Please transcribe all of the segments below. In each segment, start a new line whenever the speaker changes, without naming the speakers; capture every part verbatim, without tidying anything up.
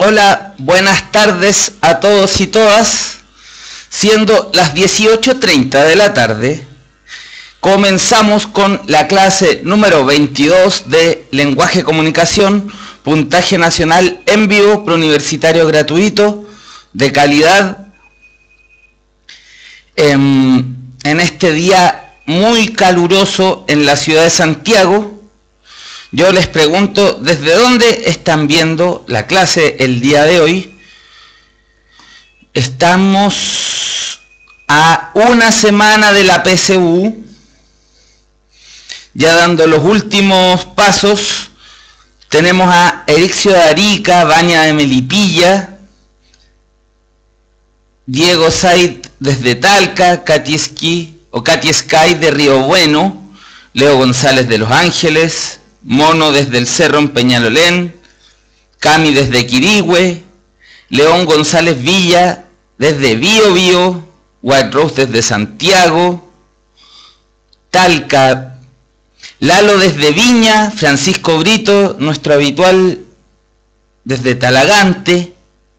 Hola, buenas tardes a todos y todas. Siendo las dieciocho treinta de la tarde, comenzamos con la clase número veintidós de Lenguaje y Comunicación, puntaje nacional en vivo, preuniversitario gratuito, de calidad, en, en este día muy caluroso en la ciudad de Santiago. Yo les pregunto, ¿desde dónde están viendo la clase el día de hoy? Estamos a una semana de la P S U, ya dando los últimos pasos. Tenemos a Erixio de Arica, Baña de Melipilla, Diego Said desde Talca, Katieski o Katieskai de Río Bueno, Leo González de Los Ángeles, Mono desde el Cerro en Peñalolén, Cami desde Quirihue, León González Villa desde Bío Bío, White Rose desde Santiago, Talca, Lalo desde Viña, Francisco Brito, nuestro habitual desde Talagante,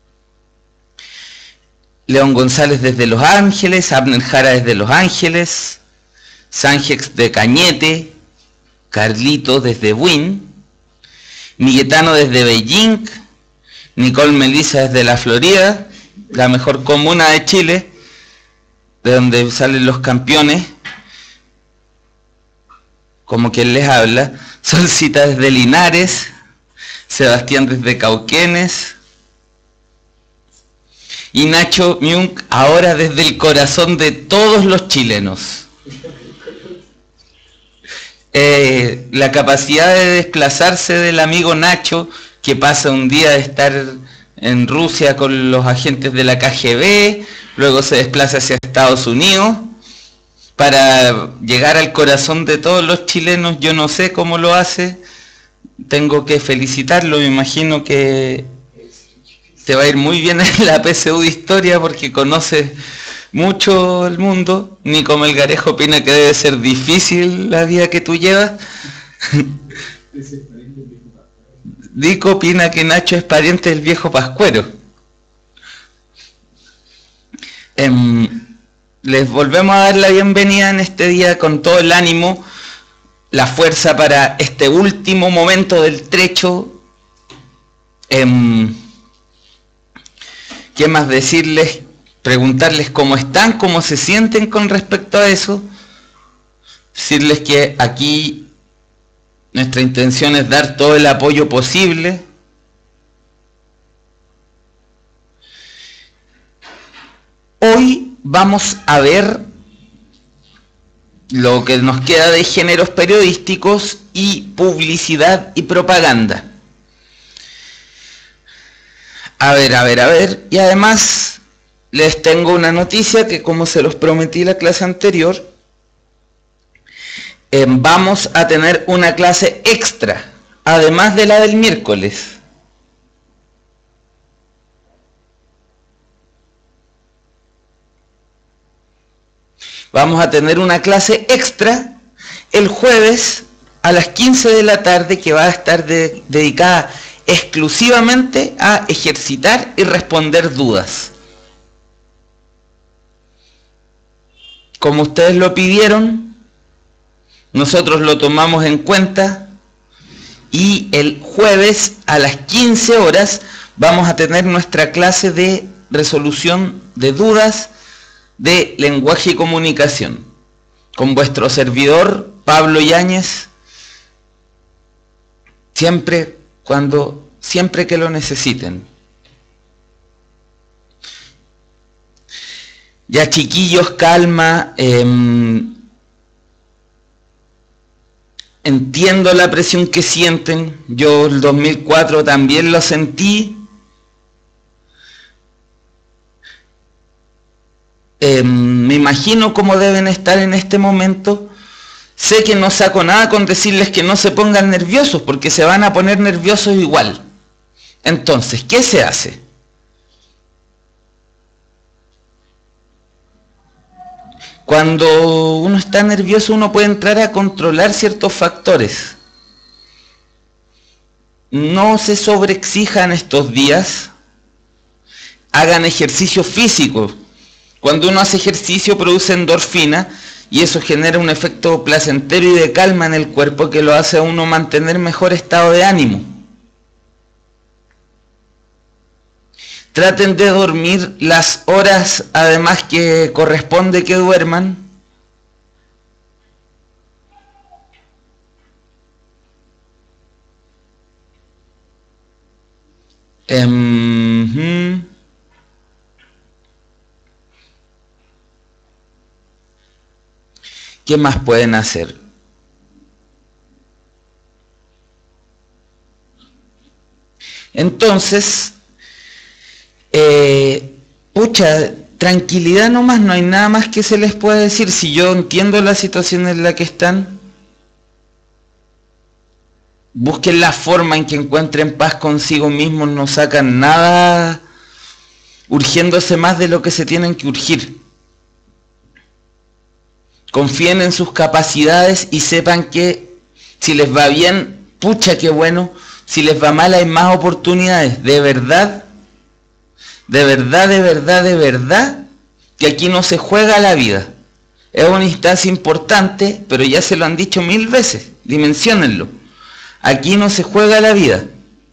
León González desde Los Ángeles, Abner Jara desde Los Ángeles, Sanjex de Cañete, Carlito desde Buin, Miguetano desde Beijing, Nicole Melissa desde la Florida, la mejor comuna de Chile, de donde salen los campeones, como quien les habla, Solcita desde Linares, Sebastián desde Cauquenes, y Nacho Miunk ahora desde el corazón de todos los chilenos. Eh, la capacidad de desplazarse del amigo Nacho, que pasa un día de estar en Rusia con los agentes de la K G B, luego se desplaza hacia Estados Unidos, para llegar al corazón de todos los chilenos. Yo no sé cómo lo hace, tengo que felicitarlo, me imagino que te va a ir muy bien en la P S U de Historia porque conoce mucho el mundo. Nico Melgarejo opina que debe ser difícil la vida que tú llevas. Nico opina que Nacho es pariente del viejo Pascuero. Eh, les volvemos a dar la bienvenida en este día con todo el ánimo, la fuerza para este último momento del trecho. Eh, ¿Qué más decirles? Preguntarles cómo están, cómo se sienten con respecto a eso. Decirles que aquí nuestra intención es dar todo el apoyo posible. Hoy vamos a ver lo que nos queda de géneros periodísticos y publicidad y propaganda. A ver, a ver, a ver. Y además les tengo una noticia que, como se los prometí en la clase anterior, eh, vamos a tener una clase extra, además de la del miércoles. Vamos a tener una clase extra el jueves a las quince de la tarde que va a estar de, dedicada exclusivamente a ejercitar y responder dudas. Como ustedes lo pidieron, nosotros lo tomamos en cuenta y el jueves a las quince horas vamos a tener nuestra clase de resolución de dudas de lenguaje y comunicación con vuestro servidor Pablo Yáñez, siempre cuando siempre que lo necesiten. Ya, chiquillos, calma. Eh, entiendo la presión que sienten. Yo el dos mil cuatro también lo sentí. Eh, me imagino cómo deben estar en este momento. Sé que no saco nada con decirles que no se pongan nerviosos, porque se van a poner nerviosos igual. Entonces, ¿qué se hace? Cuando uno está nervioso, uno puede entrar a controlar ciertos factores. No se sobreexijan estos días. hagan ejercicio físico. Cuando uno hace ejercicio produce endorfina y eso genera un efecto placentero y de calma en el cuerpo que lo hace a uno mantener mejor estado de ánimo. Traten de dormir las horas además que corresponde que duerman. Um, ¿Qué más pueden hacer? Entonces, eh, pucha, tranquilidad nomás, no hay nada más que se les pueda decir. Si yo entiendo la situación en la que están, busquen la forma en que encuentren paz consigo mismos, no sacan nada urgiéndose más de lo que se tienen que urgir. Confíen en sus capacidades y sepan que si les va bien, pucha qué bueno, si les va mal hay más oportunidades, de verdad, de verdad, de verdad, de verdad, que aquí no se juega la vida. Es una instancia importante, pero ya se lo han dicho mil veces, dimensionenlo. Aquí no se juega la vida.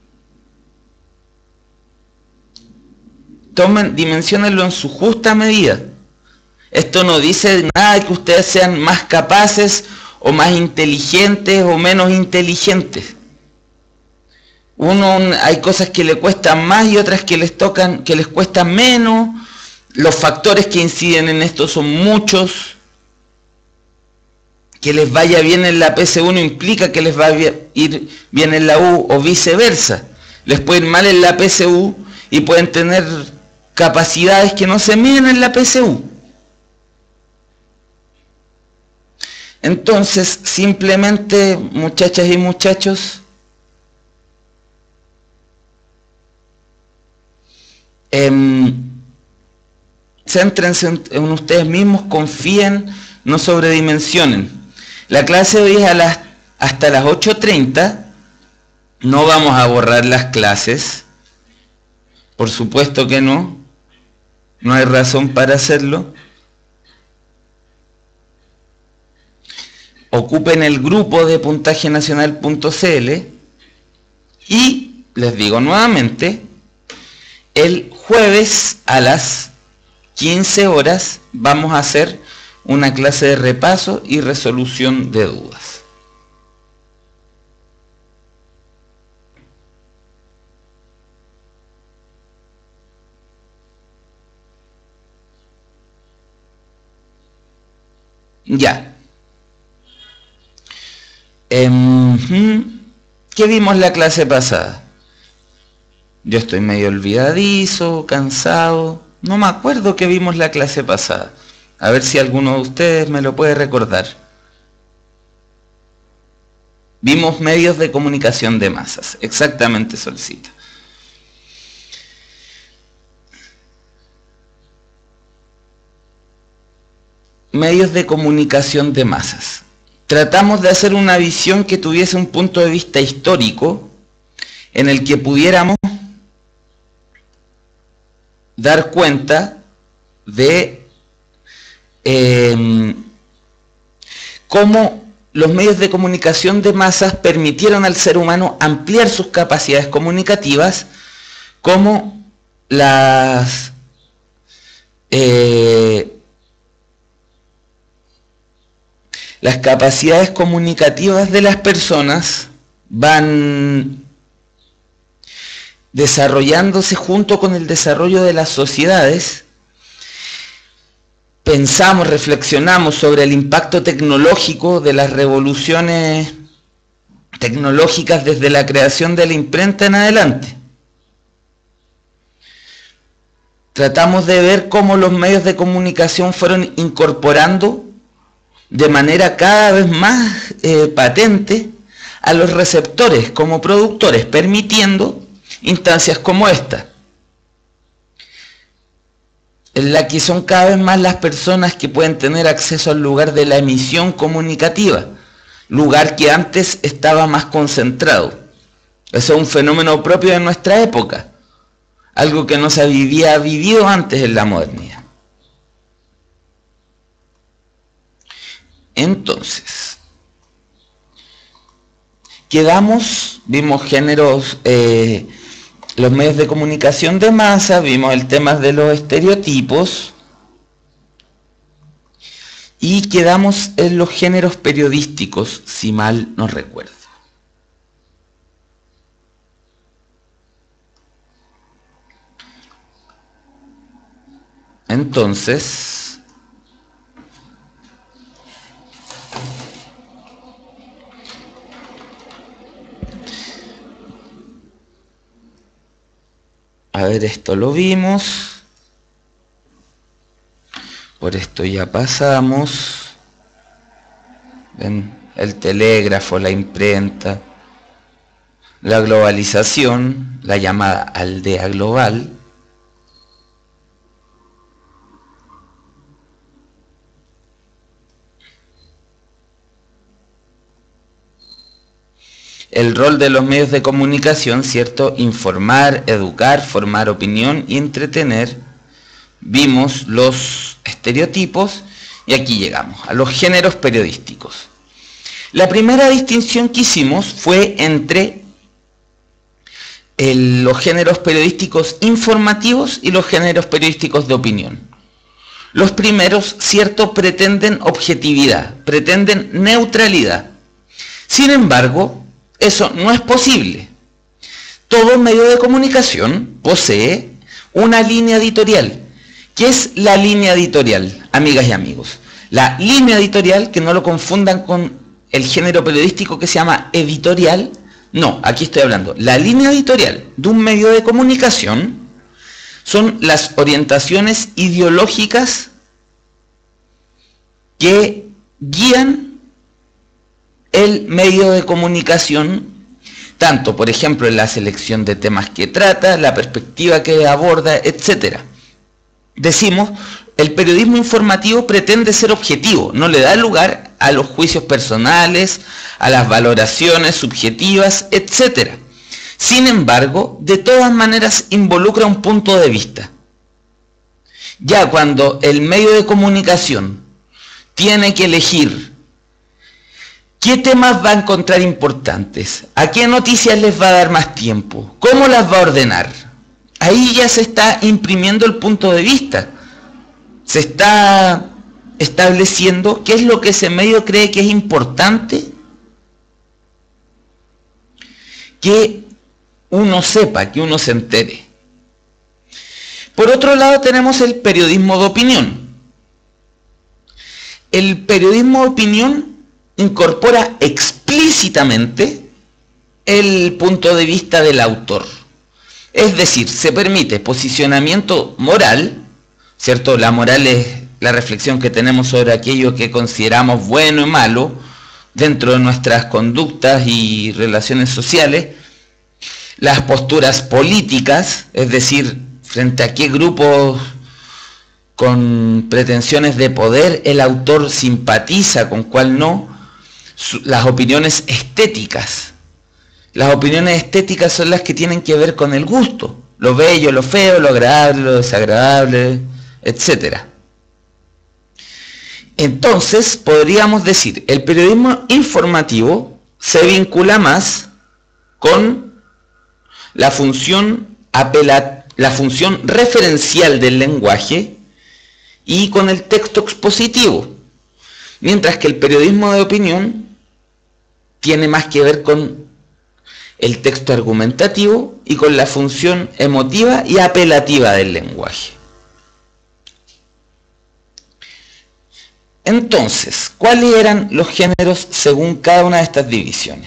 Tomen, dimensionenlo en su justa medida. Esto no dice nada de que ustedes sean más capaces o más inteligentes o menos inteligentes. Uno, hay cosas que le cuestan más y otras que les tocan, que les cuestan menos. Los factores que inciden en esto son muchos. Que les vaya bien en la P S U no implica que les va a ir bien en la U o viceversa. Les puede ir mal en la P S U y pueden tener capacidades que no se miden en la P S U. Entonces, simplemente, muchachas y muchachos, eh, céntrense en, en ustedes mismos, confíen, no sobredimensionen. La clase de hoy es a las, hasta las ocho treinta, no vamos a borrar las clases, por supuesto que no, no hay razón para hacerlo. Ocupen el grupo de puntaje nacional punto c l y les digo nuevamente, el jueves a las quince horas vamos a hacer una clase de repaso y resolución de dudas. Ya. ¿Qué vimos la clase pasada? Yo estoy medio olvidadizo, cansado. No me acuerdo qué vimos la clase pasada. A ver si alguno de ustedes me lo puede recordar. Vimos medios de comunicación de masas. Exactamente, Solcita. Medios de comunicación de masas. Tratamos de hacer una visión que tuviese un punto de vista histórico en el que pudiéramos dar cuenta de eh, cómo los medios de comunicación de masas permitieron al ser humano ampliar sus capacidades comunicativas, cómo las eh, las capacidades comunicativas de las personas van desarrollándose junto con el desarrollo de las sociedades. Pensamos, reflexionamos sobre el impacto tecnológico de las revoluciones tecnológicas desde la creación de la imprenta en adelante. Tratamos de ver cómo los medios de comunicación fueron incorporando de manera cada vez más eh, patente a los receptores como productores, permitiendo instancias como esta, en la que son cada vez más las personas que pueden tener acceso al lugar de la emisión comunicativa, lugar que antes estaba más concentrado. Eso es un fenómeno propio de nuestra época. algo que no se había vivido antes en la modernidad. Entonces, quedamos, vimos géneros, eh, los medios de comunicación de masa, vimos el tema de los estereotipos, y quedamos en los géneros periodísticos, si mal no recuerdo. Entonces, a ver, esto lo vimos. Por esto ya pasamos. ¿Ven? El telégrafo, la imprenta, la globalización, la llamada aldea global. El rol de los medios de comunicación, ¿cierto? Informar, educar, formar opinión y entretener. Vimos los estereotipos y aquí llegamos a los géneros periodísticos. La primera distinción que hicimos fue entre el, los géneros periodísticos informativos y los géneros periodísticos de opinión. Los primeros, ¿cierto?, pretenden objetividad, pretenden neutralidad. Sin embargo, eso no es posible. Todo medio de comunicación posee una línea editorial. ¿Qué es la línea editorial, amigas y amigos? La línea editorial, que no lo confundan con el género periodístico que se llama editorial. No, aquí estoy hablando. La línea editorial de un medio de comunicación son las orientaciones ideológicas que guían el medio de comunicación, tanto, por ejemplo, en la selección de temas que trata, la perspectiva que aborda, etcétera. Decimos, el periodismo informativo pretende ser objetivo, no le da lugar a los juicios personales, a las valoraciones subjetivas, etcétera. Sin embargo, de todas maneras involucra un punto de vista. Ya cuando el medio de comunicación tiene que elegir qué temas va a encontrar importantes, a qué noticias les va a dar más tiempo, cómo las va a ordenar, ahí ya se está imprimiendo el punto de vista. Se está estableciendo qué es lo que ese medio cree que es importante que uno sepa, que uno se entere. Por otro lado tenemos el periodismo de opinión. El periodismo de opinión incorpora explícitamente el punto de vista del autor. Es decir, se permite posicionamiento moral, ¿cierto? La moral es la reflexión que tenemos sobre aquello que consideramos bueno y malo dentro de nuestras conductas y relaciones sociales. Las posturas políticas, es decir, frente a qué grupos con pretensiones de poder el autor simpatiza, con cuál no. Las opiniones estéticas. Las opiniones estéticas son las que tienen que ver con el gusto, lo bello, lo feo, lo agradable, lo desagradable, etcétera. Entonces, podríamos decir, el periodismo informativo se vincula más con la función apela, la función referencial del lenguaje y con el texto expositivo, mientras que el periodismo de opinión tiene más que ver con el texto argumentativo y con la función emotiva y apelativa del lenguaje. Entonces, ¿cuáles eran los géneros según cada una de estas divisiones?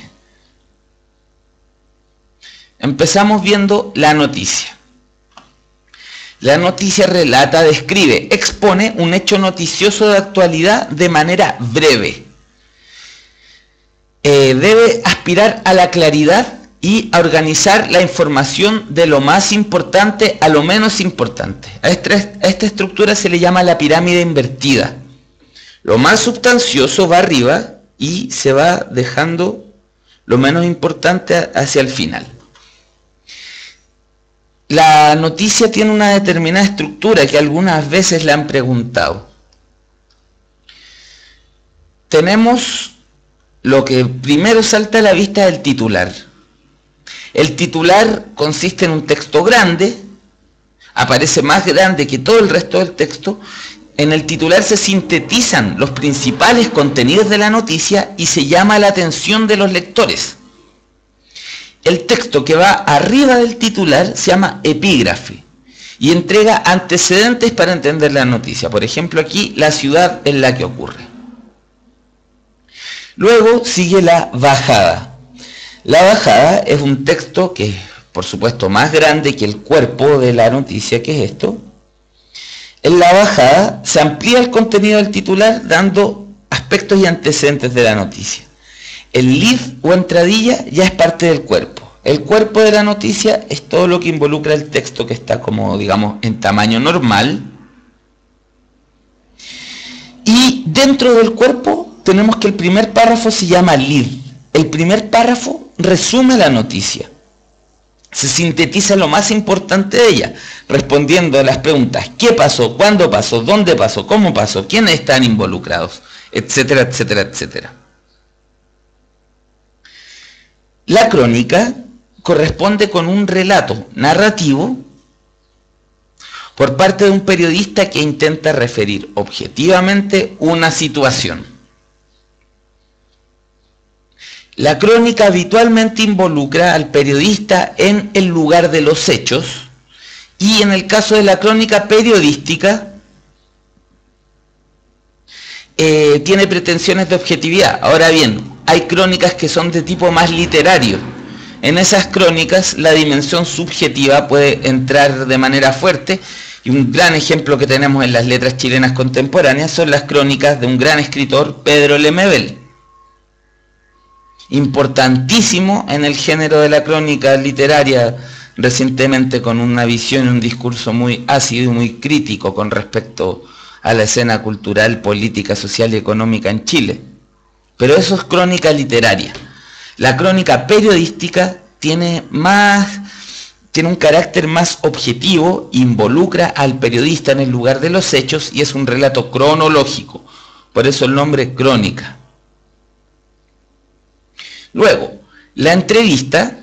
Empezamos viendo la noticia. La noticia relata, describe, expone un hecho noticioso de actualidad de manera breve. Eh, debe aspirar a la claridad y a organizar la información de lo más importante a lo menos importante. A esta, a esta estructura se le llama la pirámide invertida. Lo más sustancioso va arriba y se va dejando lo menos importante hacia el final. la noticia tiene una determinada estructura que algunas veces le han preguntado. Tenemos lo que primero salta a la vista del titular. El titular consiste en un texto grande, aparece más grande que todo el resto del texto. En el titular se sintetizan los principales contenidos de la noticia y se llama la atención de los lectores. El texto que va arriba del titular se llama epígrafe y entrega antecedentes para entender la noticia. Por ejemplo, aquí la ciudad en la que ocurre. Luego sigue la bajada. La bajada es un texto que es, por supuesto, más grande que el cuerpo de la noticia, que es esto. En la bajada se amplía el contenido del titular dando aspectos y antecedentes de la noticia. El lead o entradilla ya es parte del cuerpo. El cuerpo de la noticia es todo lo que involucra el texto que está como, digamos, en tamaño normal. Y dentro del cuerpo tenemos que el primer párrafo se llama lead. El primer párrafo resume la noticia. Se sintetiza lo más importante de ella, respondiendo a las preguntas: ¿qué pasó? ¿Cuándo pasó? ¿Dónde pasó? ¿Cómo pasó? ¿Quiénes están involucrados? Etcétera, etcétera, etcétera. La crónica corresponde con un relato narrativo por parte de un periodista que intenta referir objetivamente una situación. La crónica habitualmente involucra al periodista en el lugar de los hechos y en el caso de la crónica periodística eh, tiene pretensiones de objetividad. Ahora bien, hay crónicas que son de tipo más literario. En esas crónicas la dimensión subjetiva puede entrar de manera fuerte y un gran ejemplo que tenemos en las letras chilenas contemporáneas son las crónicas de un gran escritor, Pedro Lemebel. Importantísimo en el género de la crónica literaria, recientemente con una visión y un discurso muy ácido y muy crítico con respecto a la escena cultural, política, social y económica en Chile. Pero eso es crónica literaria. La crónica periodística tiene más, tiene un carácter más objetivo, involucra al periodista en el lugar de los hechos y es un relato cronológico. Por eso el nombre crónica. Luego, la entrevista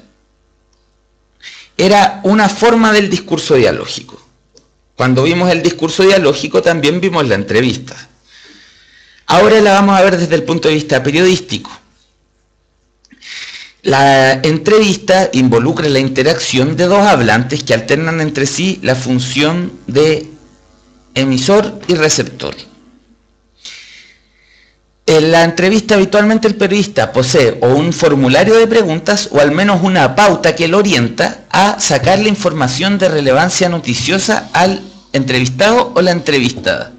era una forma del discurso dialógico. Cuando vimos el discurso dialógico también vimos la entrevista. Ahora la vamos a ver desde el punto de vista periodístico. La entrevista involucra la interacción de dos hablantes que alternan entre sí la función de emisor y receptor. En la entrevista habitualmente el periodista posee o un formulario de preguntas o al menos una pauta que lo orienta a sacar la información de relevancia noticiosa al entrevistado o la entrevistada.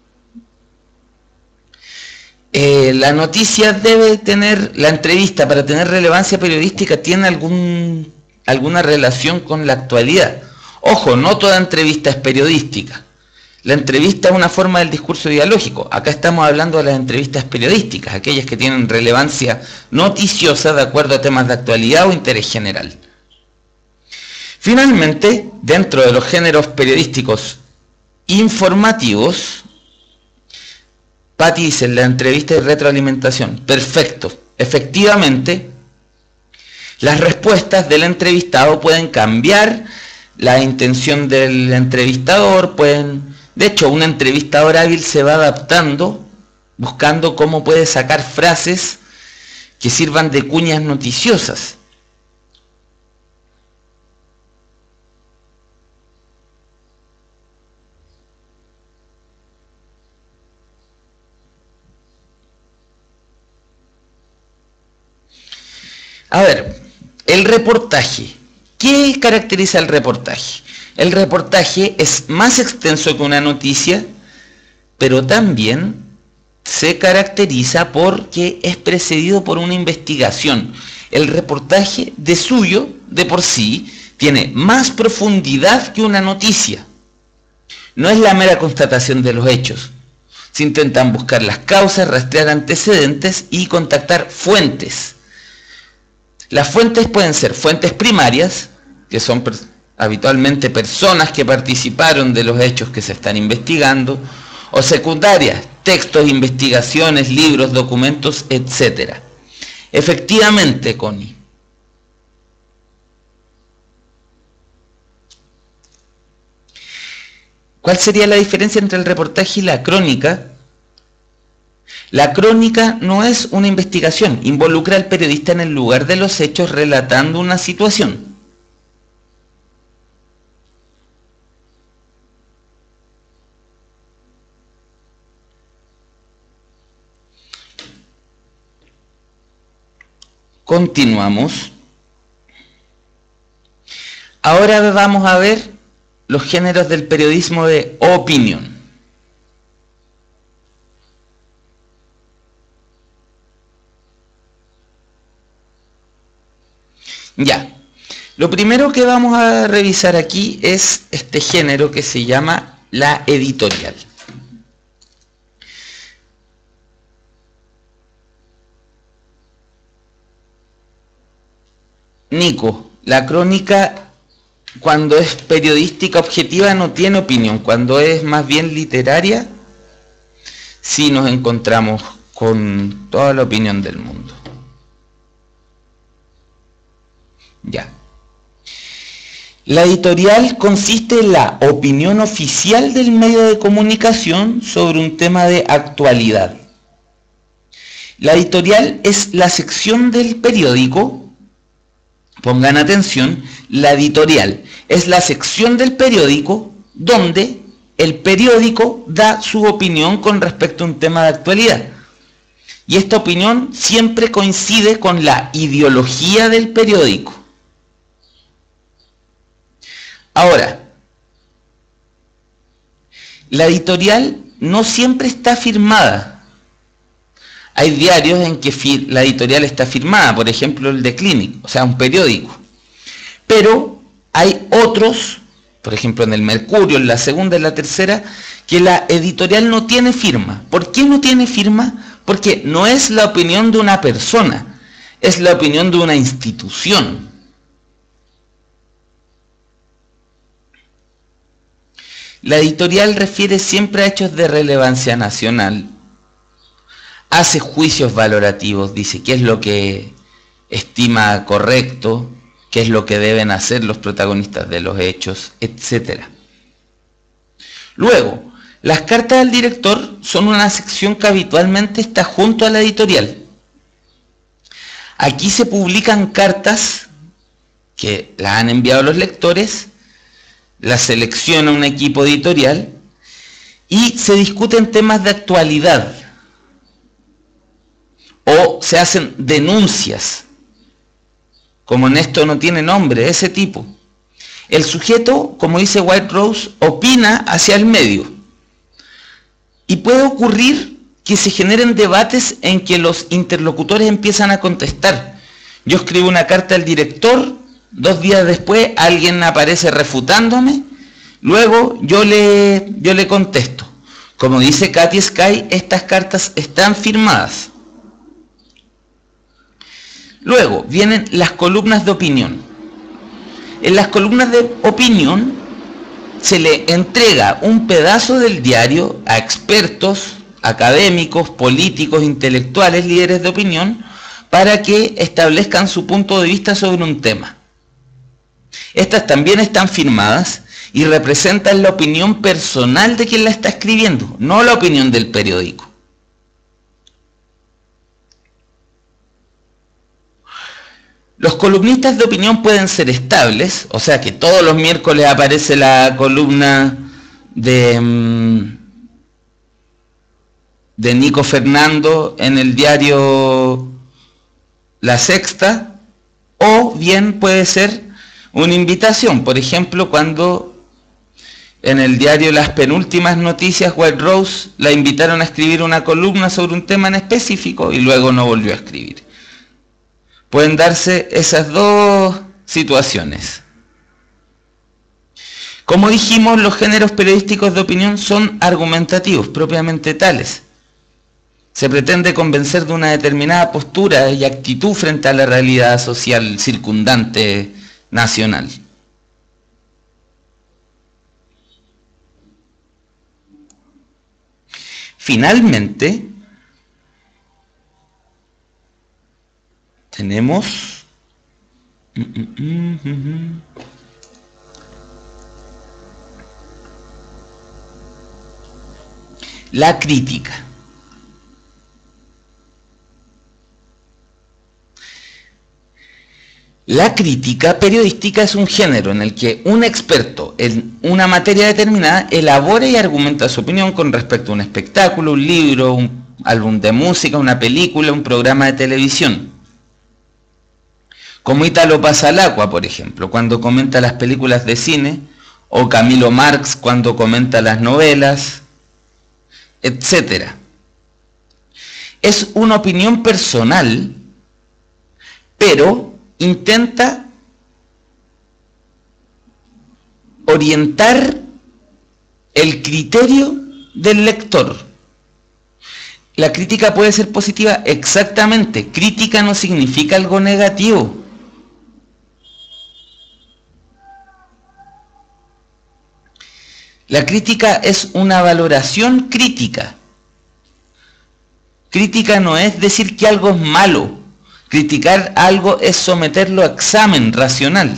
Eh, la noticia debe tener, la entrevista para tener relevancia periodística tiene algún, alguna relación con la actualidad. Ojo, no toda entrevista es periodística. La entrevista es una forma del discurso dialógico. Acá estamos hablando de las entrevistas periodísticas, aquellas que tienen relevancia noticiosa de acuerdo a temas de actualidad o interés general. Finalmente, dentro de los géneros periodísticos informativos, Patti dice, la entrevista de retroalimentación. Perfecto. Efectivamente, las respuestas del entrevistado pueden cambiar la intención del entrevistador, pueden... De hecho, un entrevistador hábil se va adaptando, buscando cómo puede sacar frases que sirvan de cuñas noticiosas. A ver, el reportaje. ¿Qué caracteriza el reportaje? El reportaje es más extenso que una noticia, pero también se caracteriza porque es precedido por una investigación. El reportaje de suyo, de por sí, tiene más profundidad que una noticia. No es la mera constatación de los hechos. Se intentan buscar las causas, rastrear antecedentes y contactar fuentes. Las fuentes pueden ser fuentes primarias, que son habitualmente personas que participaron de los hechos que se están investigando, o secundarias, textos, investigaciones, libros, documentos, etcétera. Efectivamente, Connie. ¿Cuál sería la diferencia entre el reportaje y la crónica? La crónica no es una investigación, involucra al periodista en el lugar de los hechos relatando una situación. Continuamos. Ahora vamos a ver los géneros del periodismo de opinión. Ya, lo primero que vamos a revisar aquí es este género que se llama la editorial. Nico, la crónica cuando es periodística objetiva no tiene opinión, cuando es más bien literaria sí nos encontramos con toda la opinión del mundo. Ya. La editorial consiste en la opinión oficial del medio de comunicación sobre un tema de actualidad. La editorial es la sección del periódico. Pongan atención, la editorial es la sección del periódico donde el periódico da su opinión con respecto a un tema de actualidad. Y esta opinión siempre coincide con la ideología del periódico. Ahora, la editorial no siempre está firmada. Hay diarios en que la editorial está firmada, por ejemplo el de Clinic, o sea, un periódico. Pero hay otros, por ejemplo en el Mercurio, en la segunda y la tercera, que la editorial no tiene firma. ¿Por qué no tiene firma? Porque no es la opinión de una persona, es la opinión de una institución. La editorial refiere siempre a hechos de relevancia nacional. Hace juicios valorativos, dice qué es lo que estima correcto, qué es lo que deben hacer los protagonistas de los hechos, etcétera. Luego, las cartas al director son una sección que habitualmente está junto a la editorial. Aquí se publican cartas que las han enviado los lectores, las selecciona un equipo editorial y se discuten temas de actualidad. O se hacen denuncias, como en esto no tiene nombre, ese tipo. El sujeto, como dice White Rose, opina hacia el medio. Y puede ocurrir que se generen debates en que los interlocutores empiezan a contestar. Yo escribo una carta al director, dos días después alguien aparece refutándome, luego yo le, yo le contesto. Como dice Katy Sky, estas cartas están firmadas. Luego vienen las columnas de opinión. En las columnas de opinión se le entrega un pedazo del diario a expertos, académicos, políticos, intelectuales, líderes de opinión, para que establezcan su punto de vista sobre un tema. Estas también están firmadas y representan la opinión personal de quien la está escribiendo, no la opinión del periódico. Los columnistas de opinión pueden ser estables, o sea que todos los miércoles aparece la columna de, de Nico Fernando en el diario La Sexta, o bien puede ser una invitación, por ejemplo cuando en el diario Las Penúltimas Noticias White Rose la invitaron a escribir una columna sobre un tema en específico y luego no volvió a escribir. Pueden darse esas dos situaciones. Como dijimos, los géneros periodísticos de opinión son argumentativos, propiamente tales. Se pretende convencer de una determinada postura y actitud frente a la realidad social circundante nacional. Finalmente, tenemos la crítica. La crítica periodística es un género en el que un experto en una materia determinada elabora y argumenta su opinión con respecto a un espectáculo, un libro, un álbum de música, una película, un programa de televisión. Como Italo Pasalacqua, por ejemplo, cuando comenta las películas de cine, o Camilo Marx cuando comenta las novelas, etcétera. Es una opinión personal, pero intenta orientar el criterio del lector. La crítica puede ser positiva, exactamente. Crítica no significa algo negativo. La crítica es una valoración crítica. Crítica no es decir que algo es malo. Criticar algo es someterlo a examen racional.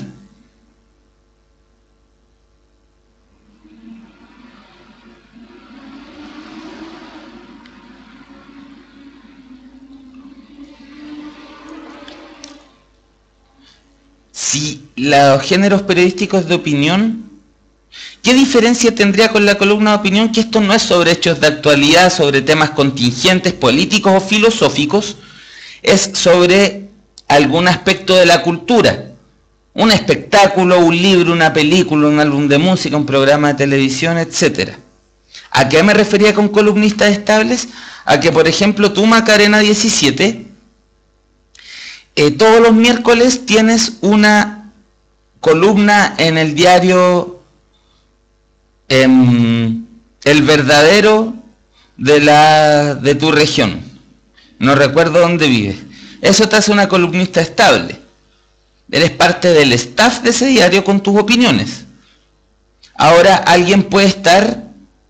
Si los géneros periodísticos de opinión, ¿qué diferencia tendría con la columna de opinión? Que esto no es sobre hechos de actualidad, sobre temas contingentes, políticos o filosóficos, es sobre algún aspecto de la cultura, un espectáculo, un libro, una película, un álbum de música, un programa de televisión, etcétera. ¿A qué me refería con columnistas estables? A que, por ejemplo, tú, Macarena diecisiete, eh, todos los miércoles tienes una columna en el diario eh, El Verdadero de, la, de tu región. No recuerdo dónde vives. Eso te hace una columnista estable. Eres parte del staff de ese diario con tus opiniones. Ahora alguien puede estar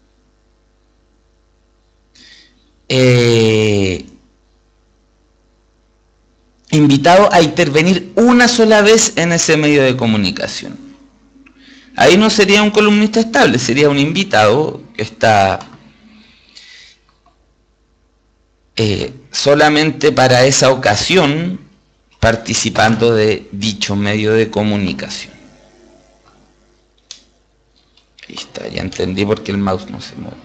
eh, invitado a intervenir una sola vez en ese medio de comunicación. Ahí no sería un columnista estable, sería un invitado que está Eh, solamente para esa ocasión participando de dicho medio de comunicación. Ahí está, ya entendí por qué el mouse no se mueve.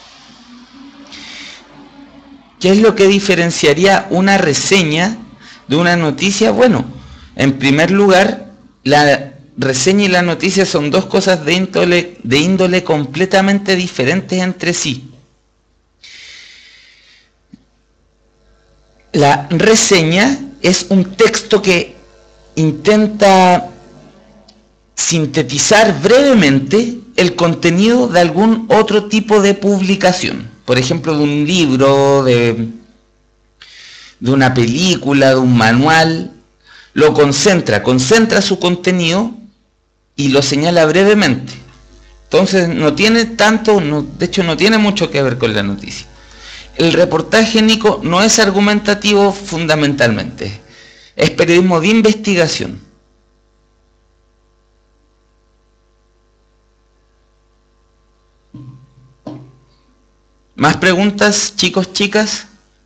¿Qué es lo que diferenciaría una reseña de una noticia? Bueno, en primer lugar, la reseña y la noticia son dos cosas de índole, de índole completamente diferentes entre sí. La reseña es un texto que intenta sintetizar brevemente el contenido de algún otro tipo de publicación. Por ejemplo, de un libro, de, de una película, de un manual. Lo concentra, concentra su contenido y lo señala brevemente. Entonces no tiene tanto, no, de hecho no tiene mucho que ver con la noticia. El reportaje, Nico, no es argumentativo fundamentalmente, es periodismo de investigación. ¿Más preguntas, chicos, chicas?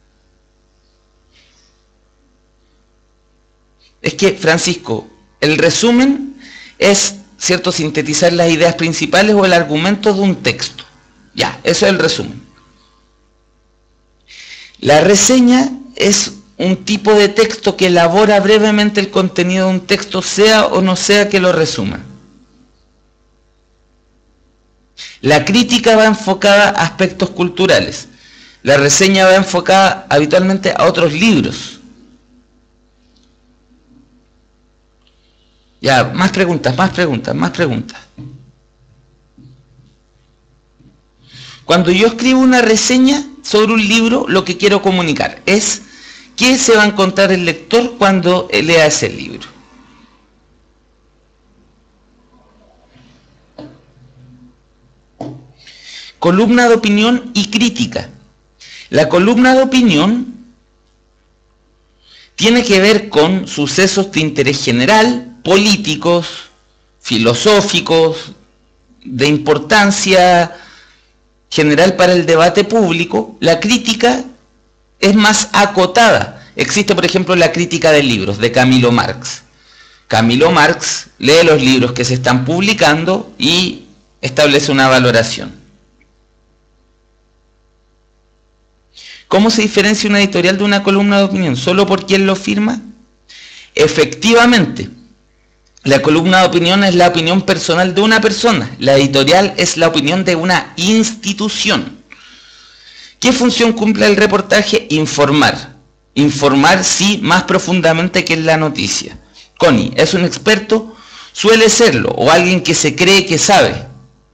Es que, Francisco, el resumen es, ¿cierto?, sintetizar las ideas principales o el argumento de un texto. Ya, eso es el resumen. La reseña es un tipo de texto que elabora brevemente el contenido de un texto, sea o no sea que lo resuma. La crítica va enfocada a aspectos culturales. La reseña va enfocada habitualmente a otros libros. Ya, más preguntas, más preguntas, más preguntas. Cuando yo escribo una reseña sobre un libro, lo que quiero comunicar es qué se va a encontrar el lector cuando lea ese libro. Columna de opinión y crítica. La columna de opinión tiene que ver con sucesos de interés general, políticos, filosóficos, de importancia general para el debate público. La crítica es más acotada. Existe, por ejemplo, la crítica de libros de Camilo Marx. Camilo Marx lee los libros que se están publicando y establece una valoración. ¿Cómo se diferencia una editorial de una columna de opinión? ¿Solo por quién lo firma? Efectivamente, la columna de opinión es la opinión personal de una persona. La editorial es la opinión de una institución. ¿Qué función cumple el reportaje? Informar. Informar, sí, más profundamente que en la noticia. Connie, ¿es un experto? Suele serlo, o alguien que se cree que sabe.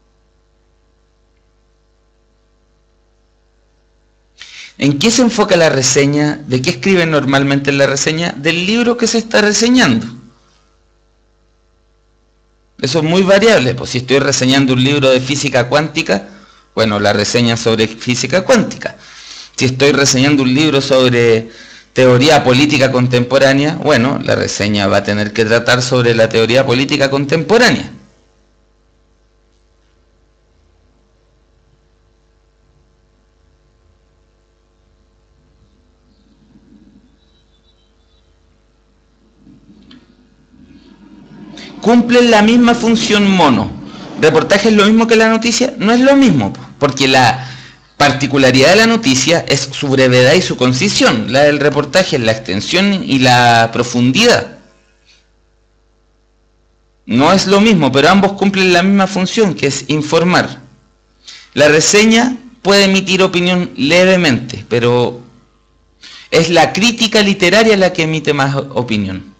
¿En qué se enfoca la reseña? ¿De qué escriben normalmente en la reseña? Del libro que se está reseñando. Eso es muy variable, pues si estoy reseñando un libro de física cuántica, bueno, la reseña sobre física cuántica. Si estoy reseñando un libro sobre teoría política contemporánea, bueno, la reseña va a tener que tratar sobre la teoría política contemporánea. Cumplen la misma función mono. ¿Reportaje es lo mismo que la noticia? No es lo mismo, porque la particularidad de la noticia es su brevedad y su concisión. La del reportaje es la extensión y la profundidad. No es lo mismo, pero ambos cumplen la misma función, que es informar. La reseña puede emitir opinión levemente, pero es la crítica literaria la que emite más opinión.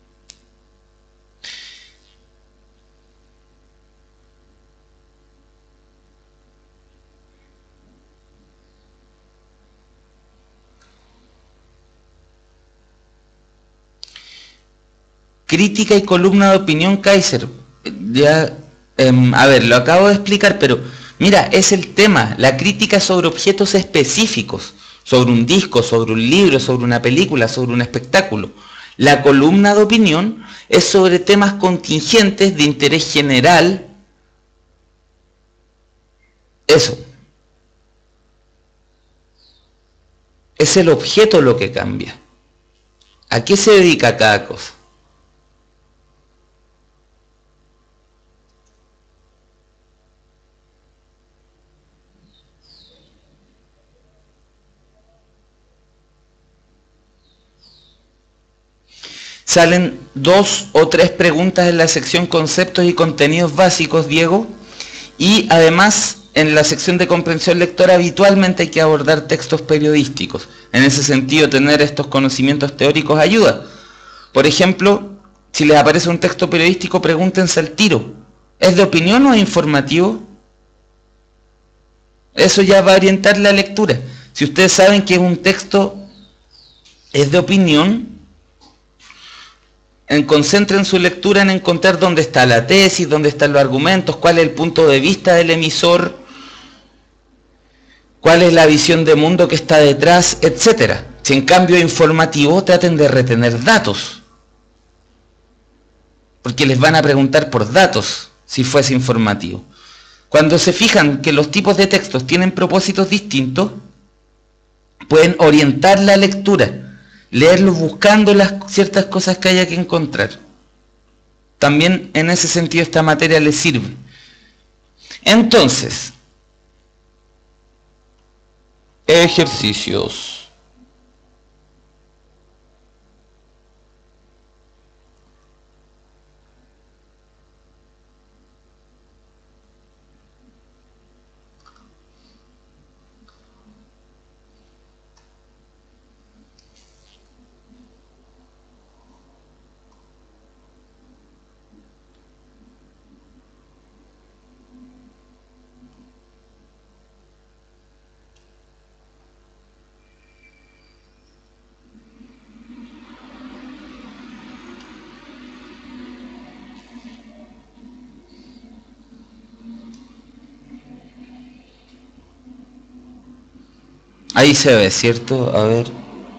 Crítica y columna de opinión, Kaiser. Ya, eh, a ver, lo acabo de explicar, pero mira, es el tema. La crítica sobre objetos específicos, sobre un disco, sobre un libro, sobre una película, sobre un espectáculo. La columna de opinión es sobre temas contingentes de interés general. Eso. Es el objeto lo que cambia. ¿A qué se dedica cada cosa? Salen dos o tres preguntas en la sección conceptos y contenidos básicos, Diego, y además en la sección de comprensión lectora habitualmente hay que abordar textos periodísticos. En ese sentido, tener estos conocimientos teóricos ayuda. Por ejemplo, si les aparece un texto periodístico, pregúntense al tiro, ¿es de opinión o es informativo? Eso ya va a orientar la lectura. Si ustedes saben que un texto es de opinión, En, concentren su lectura en encontrar dónde está la tesis, dónde están los argumentos, cuál es el punto de vista del emisor, cuál es la visión de mundo que está detrás, etcétera. Si en cambio es informativo, traten de retener datos, porque les van a preguntar por datos si fuese informativo. Cuando se fijan que los tipos de textos tienen propósitos distintos, pueden orientar la lectura, leerlos buscando las ciertas cosas que haya que encontrar. También en ese sentido esta materia les sirve. Entonces, ejercicios. Ahí se ve, ¿cierto? A ver.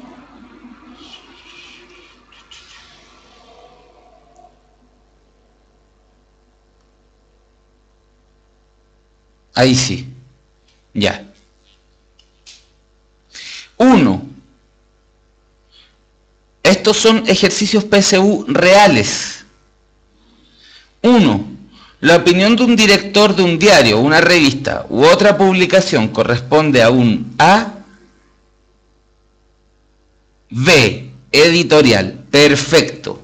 Ahí sí. Ya. Uno. Estos son ejercicios P S U reales. Uno. La opinión de un director de un diario, una revista u otra publicación corresponde a un A. B. Editorial. Perfecto.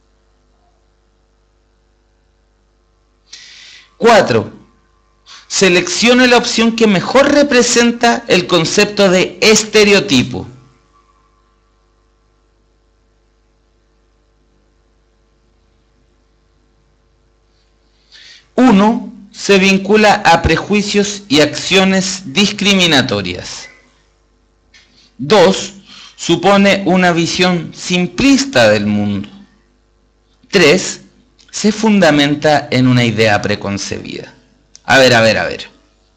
Cuatro. Seleccione la opción que mejor representa el concepto de estereotipo. Uno. Se vincula a prejuicios y acciones discriminatorias. Dos. Supone una visión simplista del mundo. Tres. Se fundamenta en una idea preconcebida. A ver, a ver, a ver.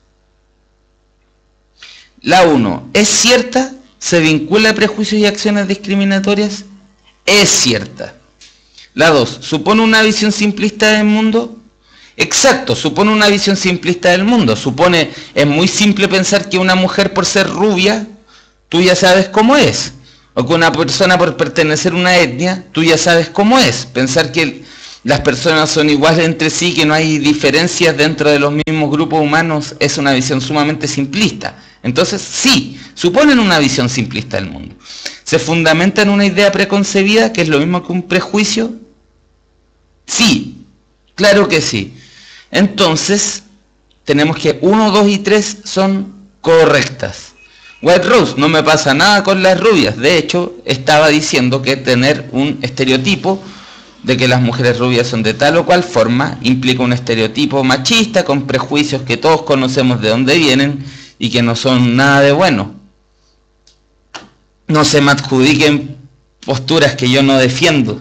La uno, ¿es cierta? ¿Se vincula a prejuicios y acciones discriminatorias? Es cierta. La dos, ¿supone una visión simplista del mundo? Exacto, supone una visión simplista del mundo. Supone, es muy simple pensar que una mujer por ser rubia, tú ya sabes cómo es. O que una persona por pertenecer a una etnia, tú ya sabes cómo es. Pensar que las personas son iguales entre sí, que no hay diferencias dentro de los mismos grupos humanos, es una visión sumamente simplista. Entonces, sí, suponen una visión simplista del mundo. ¿Se fundamenta en una idea preconcebida, que es lo mismo que un prejuicio? Sí, claro que sí. Entonces, tenemos que uno, dos y tres son correctas. White Rose, no me pasa nada con las rubias. De hecho, estaba diciendo que tener un estereotipo de que las mujeres rubias son de tal o cual forma implica un estereotipo machista con prejuicios que todos conocemos de dónde vienen y que no son nada de bueno. No se me adjudiquen posturas que yo no defiendo.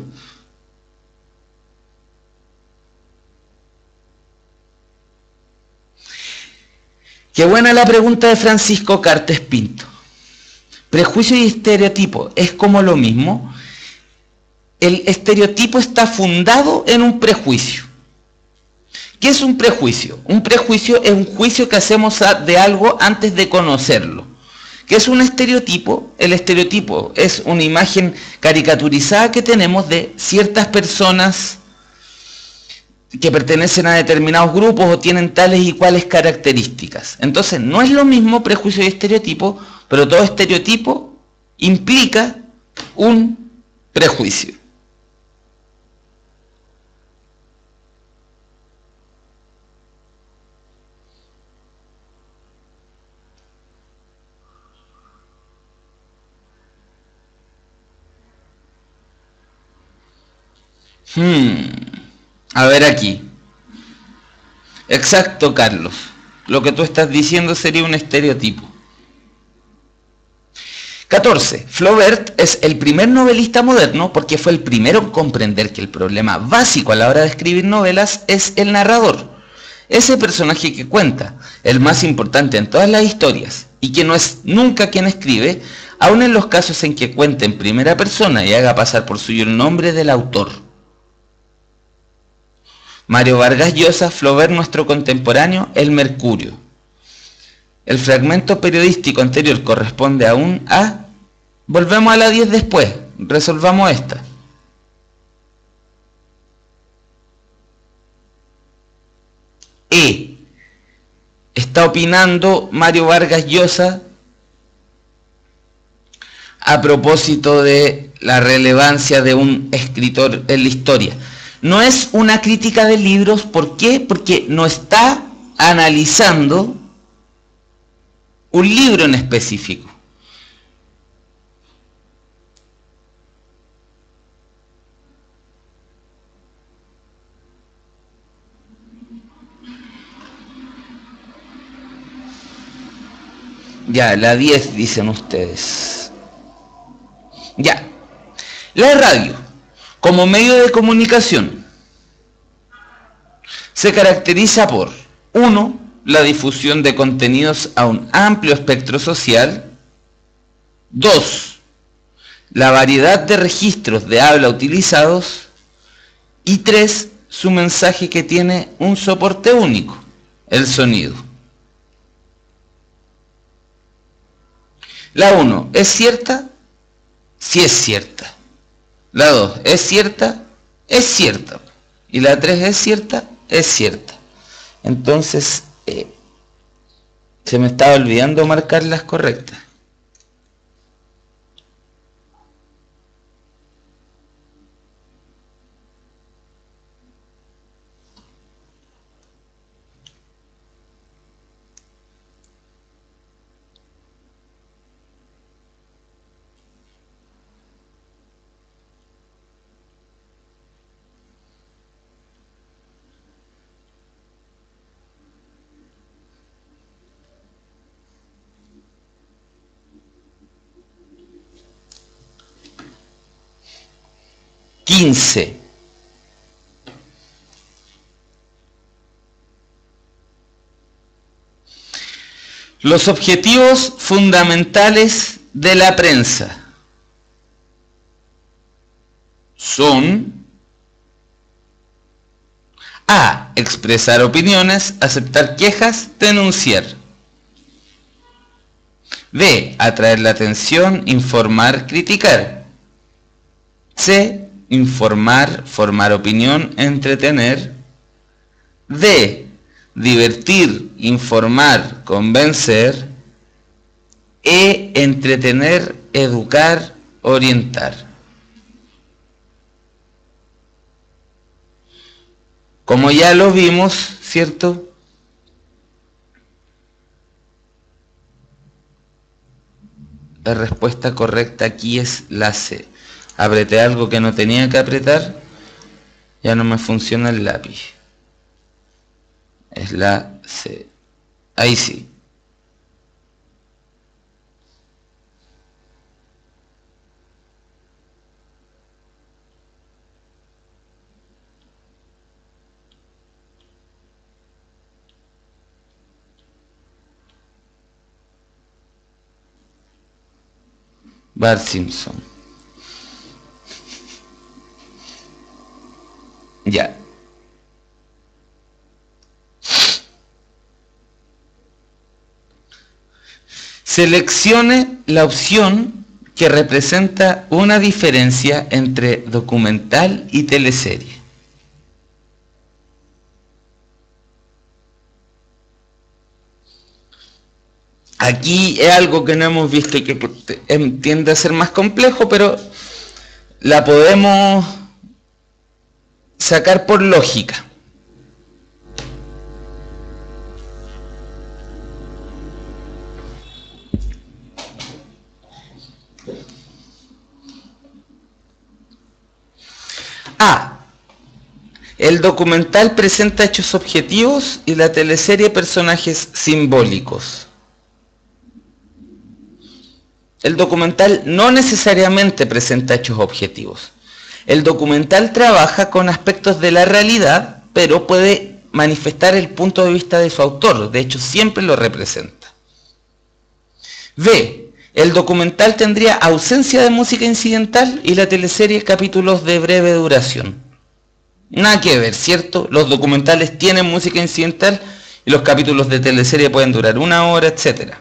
Qué buena la pregunta de Francisco Cartes Pinto. ¿Prejuicio y estereotipo es como lo mismo? El estereotipo está fundado en un prejuicio. ¿Qué es un prejuicio? Un prejuicio es un juicio que hacemos de algo antes de conocerlo. ¿Qué es un estereotipo? El estereotipo es una imagen caricaturizada que tenemos de ciertas personas que pertenecen a determinados grupos o tienen tales y cuales características. Entonces, no es lo mismo prejuicio y estereotipo, pero todo estereotipo implica un prejuicio. Hmm. A ver aquí. Exacto, Carlos. Lo que tú estás diciendo sería un estereotipo. catorce. Flaubert es el primer novelista moderno porque fue el primero en comprender que el problema básico a la hora de escribir novelas es el narrador. Ese personaje que cuenta, el más importante en todas las historias, y que no es nunca quien escribe, aun en los casos en que cuente en primera persona y haga pasar por suyo el nombre del autor. Mario Vargas Llosa, Flaubert, nuestro contemporáneo, El Mercurio. El fragmento periodístico anterior corresponde a un A. Volvemos a la diez después, resolvamos esta. E. Está opinando Mario Vargas Llosa a propósito de la relevancia de un escritor en la historia. No es una crítica de libros, ¿por qué? Porque no está analizando un libro en específico. Ya, la diez dicen ustedes. Ya. La radio, como medio de comunicación, se caracteriza por, uno, la difusión de contenidos a un amplio espectro social, Dos, la variedad de registros de habla utilizados. Y tres, su mensaje que tiene un soporte único, el sonido. La uno, ¿es cierta? Sí es cierta. La dos, ¿es cierta? Es cierta. Y la tres, ¿es cierta? Es cierta. Entonces, eh, se me estaba olvidando marcar las correctas. quince. Los objetivos fundamentales de la prensa son: A. Expresar opiniones, aceptar quejas, denunciar. B. Atraer la atención, informar, criticar. C. Informar, formar opinión, entretener. D. Divertir, informar, convencer. E. Entretener, educar, orientar. Como ya lo vimos, ¿cierto? La respuesta correcta aquí es la C. Apreté algo que no tenía que apretar, ya no me funciona el lápiz. Es la C. Ahí sí. Bart Simpson. Ya. Seleccione la opción que representa una diferencia entre documental y teleserie. Aquí es algo que no hemos visto y que tiende a ser más complejo, pero la podemos sacar por lógica. A. El documental presenta hechos objetivos y la teleserie personajes simbólicos. El documental no necesariamente presenta hechos objetivos. El documental trabaja con aspectos de la realidad, pero puede manifestar el punto de vista de su autor. De hecho, siempre lo representa. B. El documental tendría ausencia de música incidental y la teleserie capítulos de breve duración. Nada que ver, ¿cierto? Los documentales tienen música incidental y los capítulos de teleserie pueden durar una hora, etcétera.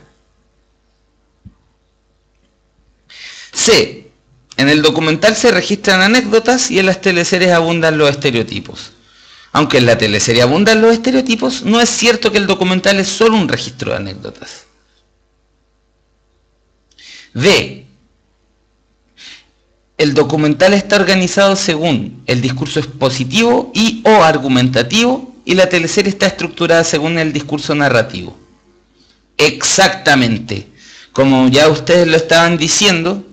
C. En el documental se registran anécdotas y en las teleseries abundan los estereotipos. Aunque en la teleserie abundan los estereotipos, no es cierto que el documental es solo un registro de anécdotas. D. El documental está organizado según el discurso expositivo y o argumentativo y la teleserie está estructurada según el discurso narrativo. Exactamente. Como ya ustedes lo estaban diciendo,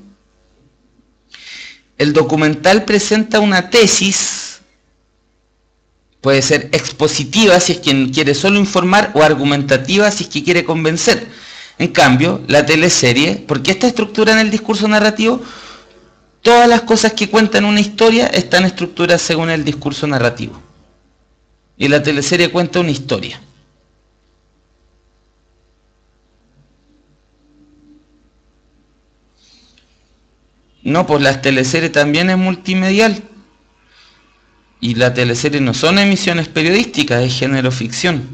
el documental presenta una tesis, puede ser expositiva si es quien quiere solo informar o argumentativa si es que quiere convencer. En cambio, la teleserie, ¿por qué está estructurada en el discurso narrativo? Todas las cosas que cuentan una historia están estructuradas según el discurso narrativo. Y la teleserie cuenta una historia. No, pues las teleseries también es multimedial. Y las teleseries no son emisiones periodísticas, es género ficción.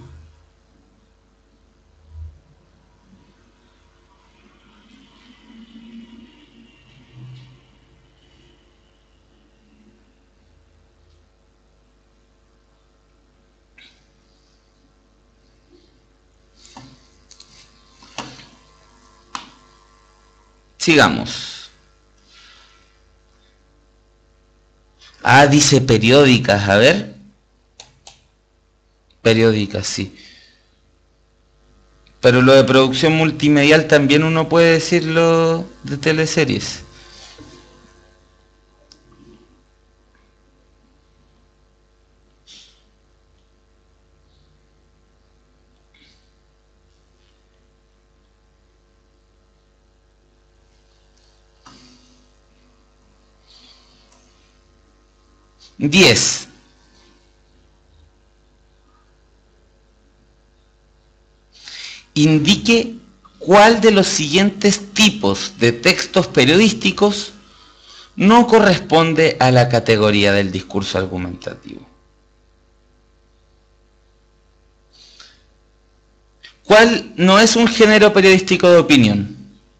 Sigamos. Ah, dice periódicas, a ver. Periódicas, sí. Pero lo de producción multimedial también uno puede decirlo de teleseries. diez. Indique cuál de los siguientes tipos de textos periodísticos no corresponde a la categoría del discurso argumentativo. ¿Cuál no es un género periodístico de opinión?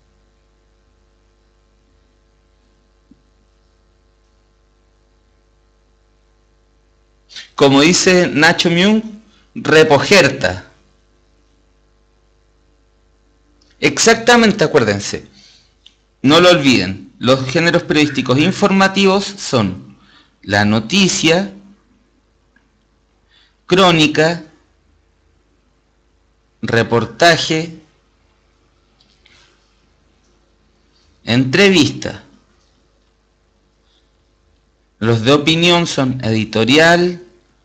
Como dice Nacho Myung, repojerta. Exactamente, acuérdense. No lo olviden. Los géneros periodísticos informativos son la noticia, crónica, reportaje, entrevista. Los de opinión son editorial,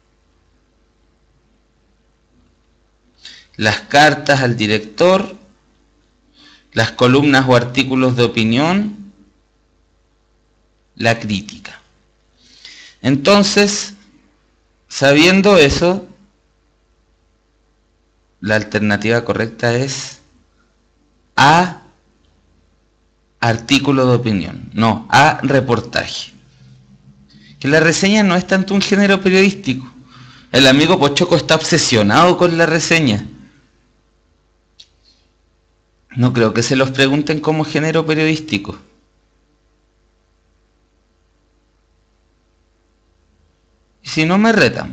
las cartas al director, las columnas o artículos de opinión, la crítica. Entonces, sabiendo eso, la alternativa correcta es A, artículo de opinión, no, A, reportaje. Que la reseña no es tanto un género periodístico. El amigo Pochoco está obsesionado con la reseña. No creo que se los pregunten como género periodístico. Y si no, me retan.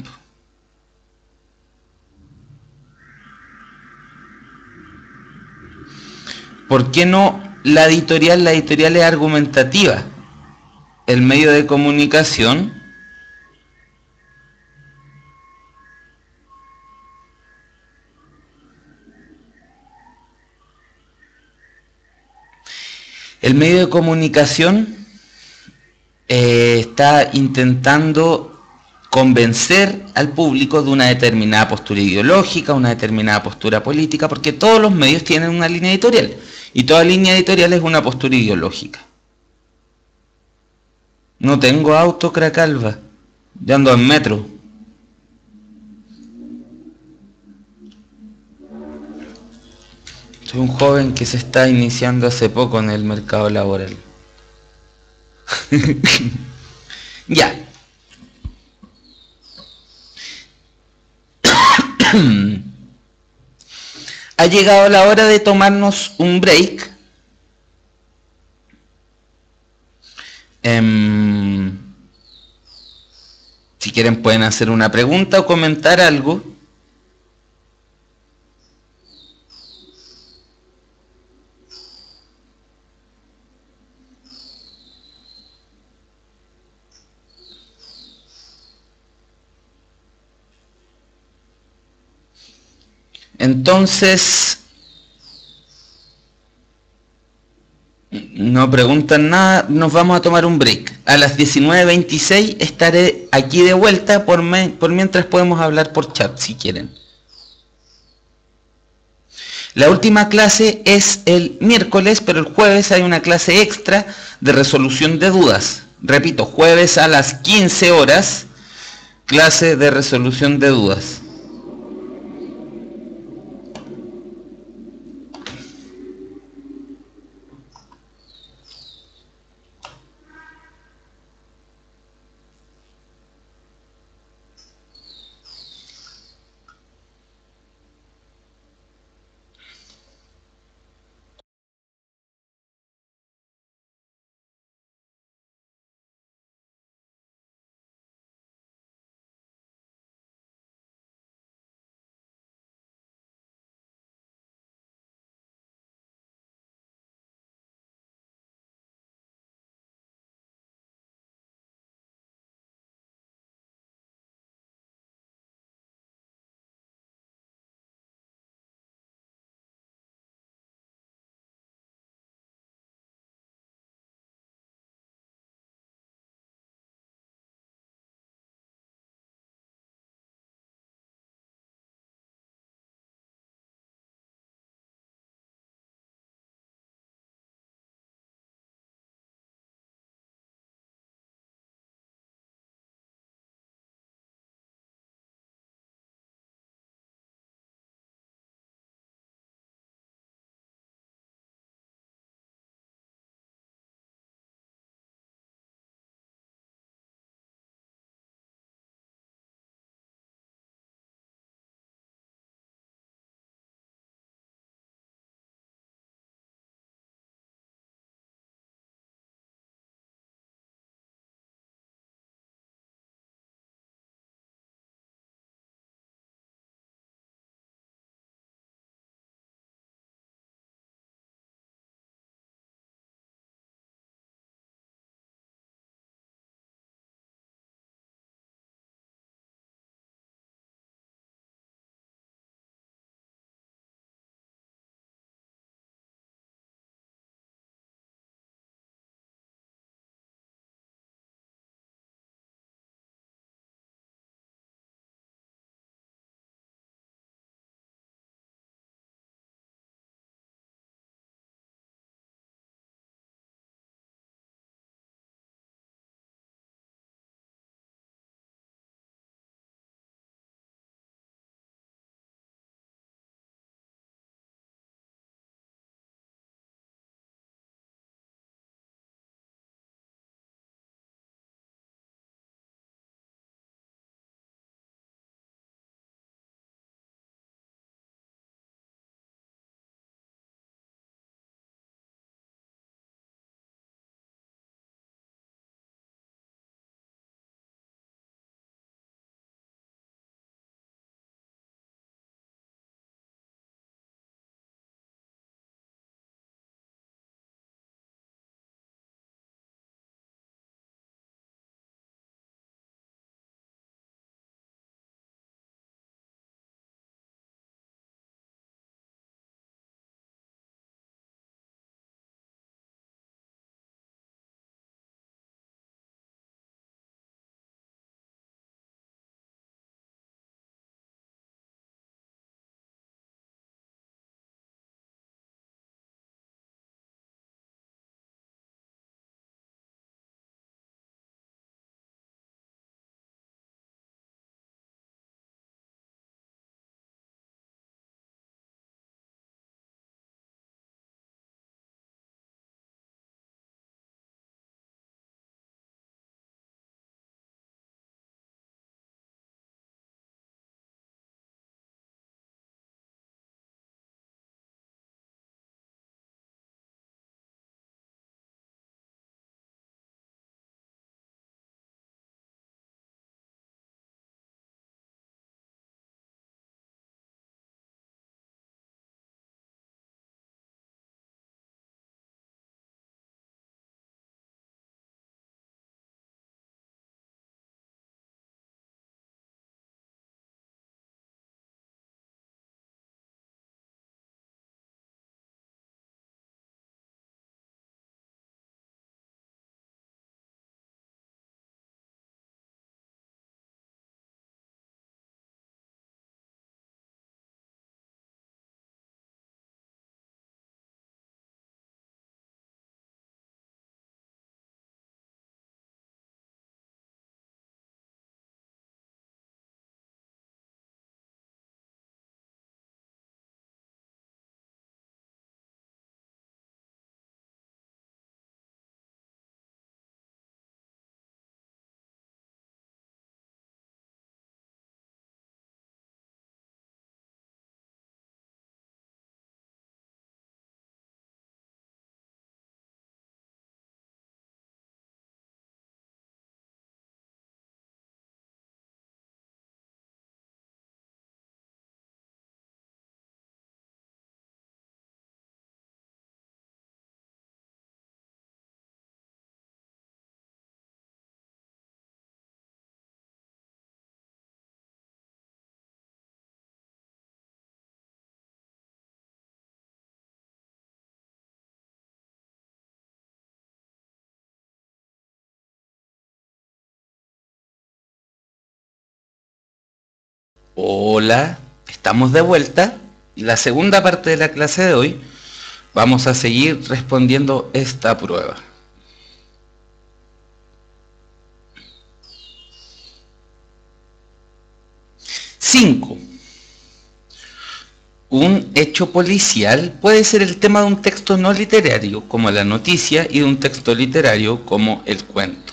¿Por qué no la editorial? La editorial es argumentativa. El medio de comunicación el medio de comunicación eh, está intentando convencer al público de una determinada postura ideológica, una determinada postura política, porque todos los medios tienen una línea editorial y toda línea editorial es una postura ideológica. No tengo auto, Cracalva, yo ando en metro. Soy un joven que se está iniciando hace poco en el mercado laboral. Ya. Ha llegado la hora de tomarnos un break. Um, si quieren pueden hacer una pregunta o comentar algo. Entonces, no preguntan nada, nos vamos a tomar un break. A las diecinueve veintiséis estaré aquí de vuelta, por, me, por mientras podemos hablar por chat si quieren. La última clase es el miércoles, pero el jueves hay una clase extra de resolución de dudas. Repito, jueves a las quince horas, clase de resolución de dudas. Hola, estamos de vuelta. Y la segunda parte de la clase de hoy vamos a seguir respondiendo esta prueba. cinco. Un hecho policial puede ser el tema de un texto no literario, como la noticia, y de un texto literario, como el cuento.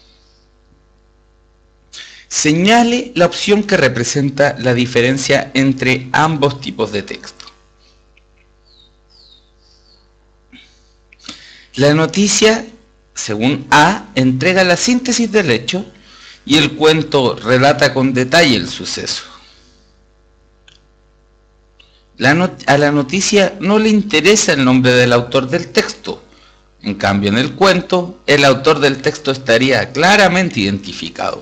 Señale la opción que representa la diferencia entre ambos tipos de texto. La noticia, según A, entrega la síntesis del hecho y el cuento relata con detalle el suceso. La not- a la noticia no le interesa el nombre del autor del texto. En cambio, en el cuento, el autor del texto estaría claramente identificado.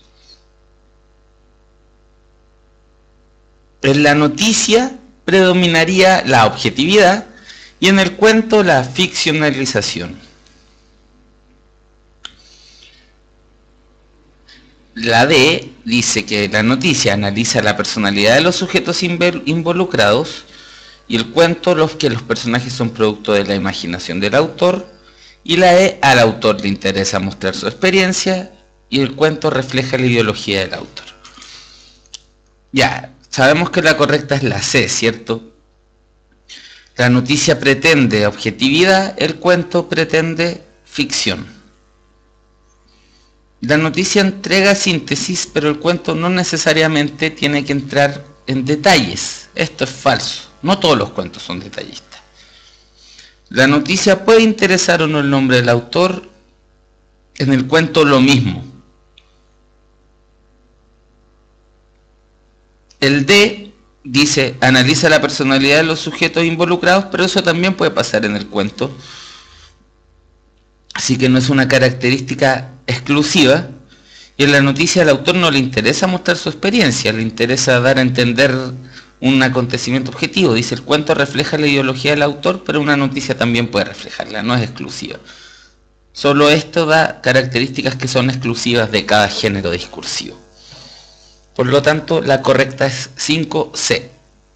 En la noticia predominaría la objetividad y en el cuento la ficcionalización. La D dice que la noticia analiza la personalidad de los sujetos involucrados y el cuento los que los personajes son producto de la imaginación del autor, y la E, al autor le interesa mostrar su experiencia y el cuento refleja la ideología del autor. Ya, sabemos que la correcta es la C, ¿cierto? La noticia pretende objetividad, el cuento pretende ficción. La noticia entrega síntesis, pero el cuento no necesariamente tiene que entrar en detalles. Esto es falso. No todos los cuentos son detallistas. La noticia puede interesar o no el nombre del autor. En el cuento lo mismo. El D dice, analiza la personalidad de los sujetos involucrados, pero eso también puede pasar en el cuento. Así que no es una característica exclusiva. Y en la noticia al autor no le interesa mostrar su experiencia, le interesa dar a entender un acontecimiento objetivo. Dice, el cuento refleja la ideología del autor, pero una noticia también puede reflejarla, no es exclusiva. Solo esto da características que son exclusivas de cada género discursivo. Por lo tanto, la correcta es cinco C.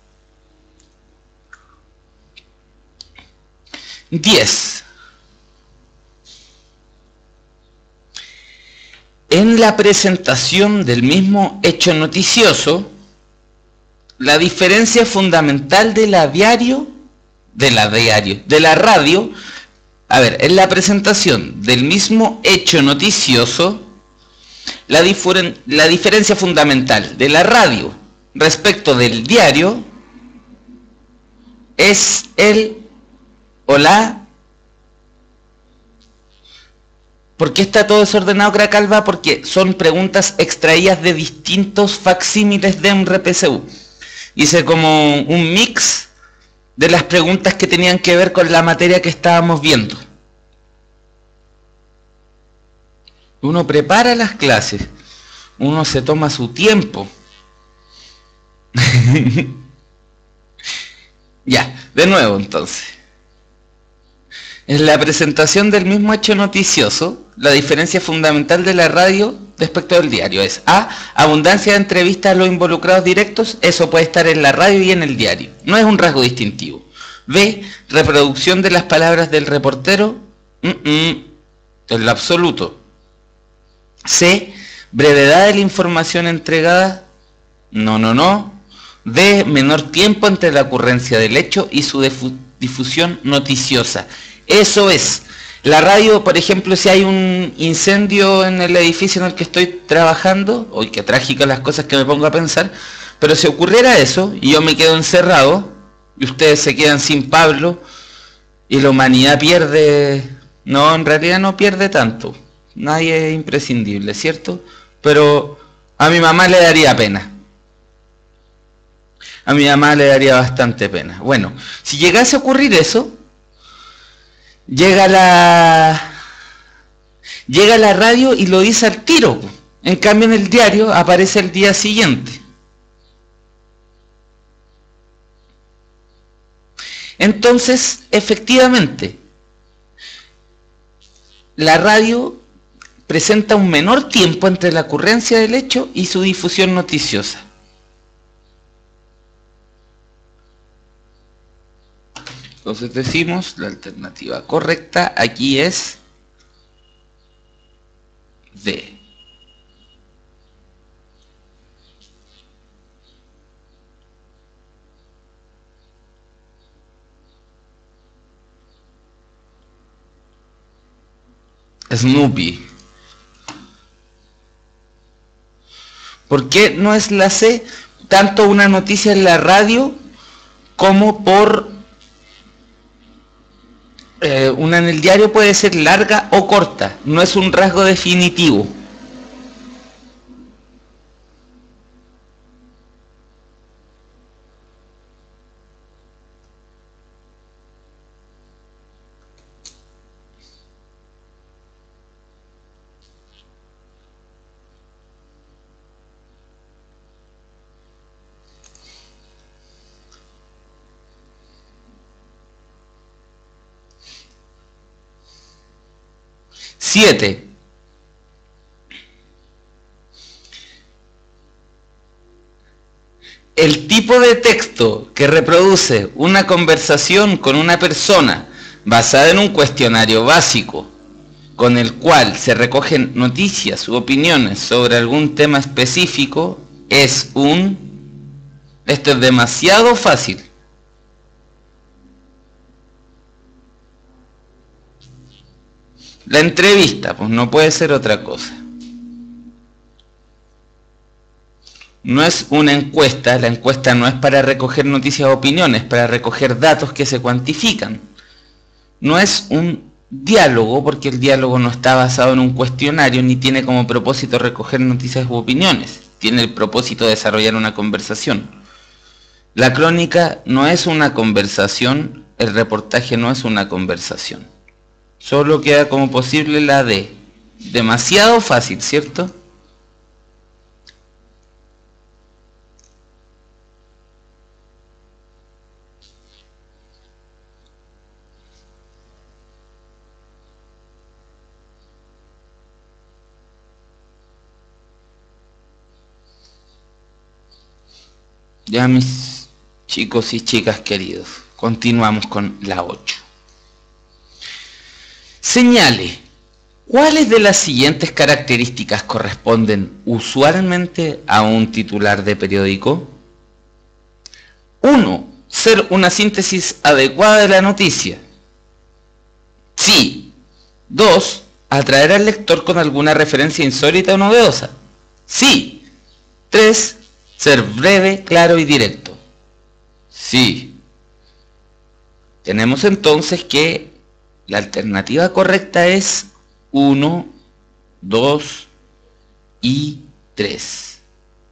diez. En la presentación del mismo hecho noticioso, la diferencia fundamental de la diario, de la diario, de la radio, a ver, en la presentación del mismo hecho noticioso, la, la diferencia fundamental de la radio respecto del diario es el o la. ¿Por qué está todo desordenado, Cracalva? Porque son preguntas extraídas de distintos facsímiles de un R P C U. Hice como un mix de las preguntas que tenían que ver con la materia que estábamos viendo. Uno prepara las clases, uno se toma su tiempo. Ya, de nuevo entonces. En la presentación del mismo hecho noticioso, la diferencia fundamental de la radio respecto del diario es A, abundancia de entrevistas a los involucrados directos, eso puede estar en la radio y en el diario, no es un rasgo distintivo. B, reproducción de las palabras del reportero, mm -mm, en lo absoluto. C, brevedad de la información entregada, no, no, no. D, menor tiempo entre la ocurrencia del hecho y su difusión noticiosa. Eso es, la radio, por ejemplo, si hay un incendio en el edificio en el que estoy trabajando, hoy qué trágicas las cosas que me pongo a pensar, pero si ocurriera eso y yo me quedo encerrado y ustedes se quedan sin Pablo y la humanidad pierde, no, en realidad no pierde tanto, nadie es imprescindible, ¿cierto? Pero a mi mamá le daría pena. A mi mamá le daría bastante pena. Bueno, si llegase a ocurrir eso, Llega la, llega la radio y lo dice al tiro. En cambio en el diario aparece el día siguiente. Entonces, efectivamente, la radio presenta un menor tiempo entre la ocurrencia del hecho y su difusión noticiosa. Entonces decimos, la alternativa correcta aquí es D. Snoopy. ¿Por qué no es la C? Tanto una noticia en la radio como por eh, una en el diario puede ser larga o corta, no es un rasgo definitivo. siete. El tipo de texto que reproduce una conversación con una persona basada en un cuestionario básico con el cual se recogen noticias u opiniones sobre algún tema específico es un... Esto es demasiado fácil. La entrevista, pues no puede ser otra cosa. No es una encuesta, la encuesta no es para recoger noticias o opiniones, para recoger datos que se cuantifican. No es un diálogo, porque el diálogo no está basado en un cuestionario, ni tiene como propósito recoger noticias u opiniones. Tiene el propósito de desarrollar una conversación. La crónica no es una conversación, el reportaje no es una conversación. Solo queda como posible la D. Demasiado fácil, ¿cierto? Ya, mis chicos y chicas queridos, continuamos con la ocho. Señale, ¿cuáles de las siguientes características corresponden usualmente a un titular de periódico? uno. Ser una síntesis adecuada de la noticia. Sí. dos. Atraer al lector con alguna referencia insólita o novedosa. Sí. tres. Ser breve, claro y directo. Sí. Tenemos entonces que la alternativa correcta es uno, dos y tres.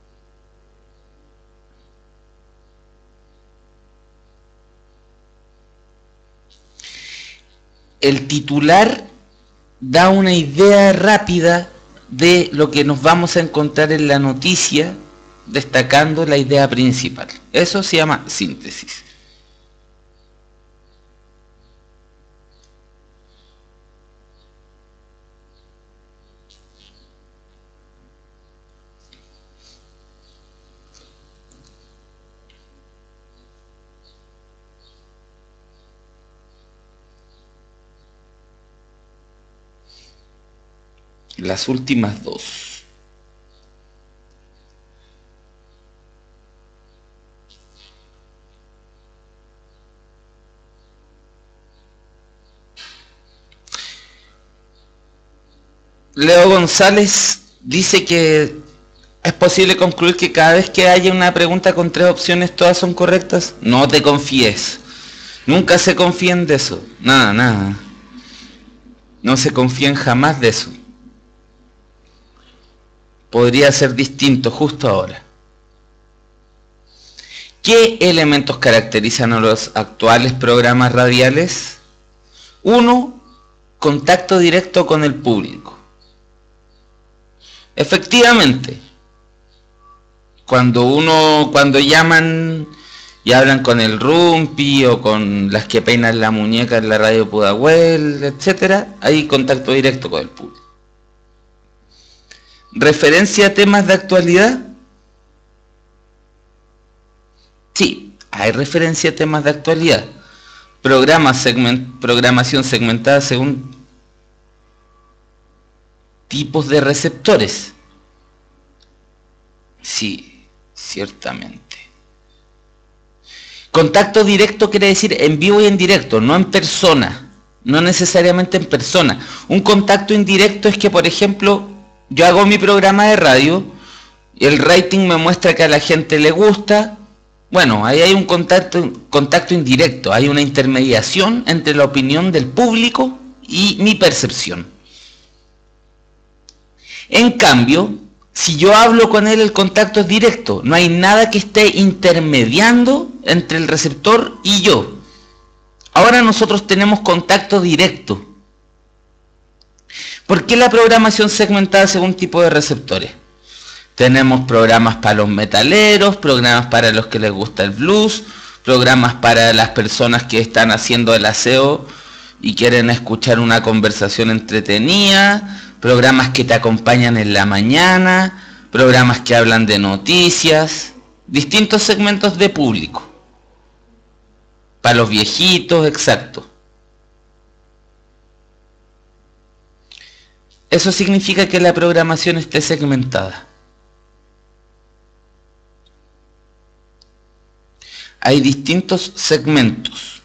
El titular da una idea rápida de lo que nos vamos a encontrar en la noticia, destacando la idea principal. Eso se llama síntesis. Las últimas dos. Leo González dice que es posible concluir que cada vez que haya una pregunta con tres opciones todas son correctas. No te confíes. Nunca se confíen de eso. Nada, nada. No se confíen jamás de eso. Podría ser distinto justo ahora. ¿Qué elementos caracterizan a los actuales programas radiales? Uno, contacto directo con el público. Efectivamente, cuando uno, cuando llaman y hablan con el Rumpi o con las que peinan la muñeca en la radio Pudahuel, etcétera, hay contacto directo con el público. ¿Referencia a temas de actualidad? Sí, hay referencia a temas de actualidad. Programa segment, programación segmentada según tipos de receptores. Sí, ciertamente. Contacto directo quiere decir en vivo y en directo, no en persona, no necesariamente en persona. Un contacto indirecto es que, por ejemplo, yo hago mi programa de radio y el rating me muestra que a la gente le gusta. Bueno, ahí hay un contacto, contacto indirecto, hay una intermediación entre la opinión del público y mi percepción. En cambio, si yo hablo con él, el contacto es directo, no hay nada que esté intermediando entre el receptor y yo. Ahora nosotros tenemos contacto directo. ¿Por qué la programación segmentada según tipo de receptores? Tenemos programas para los metaleros, programas para los que les gusta el blues, programas para las personas que están haciendo el aseo y quieren escuchar una conversación entretenida, programas que te acompañan en la mañana, programas que hablan de noticias, distintos segmentos de público. Para los viejitos, exacto. Eso significa que la programación esté segmentada. Hay distintos segmentos.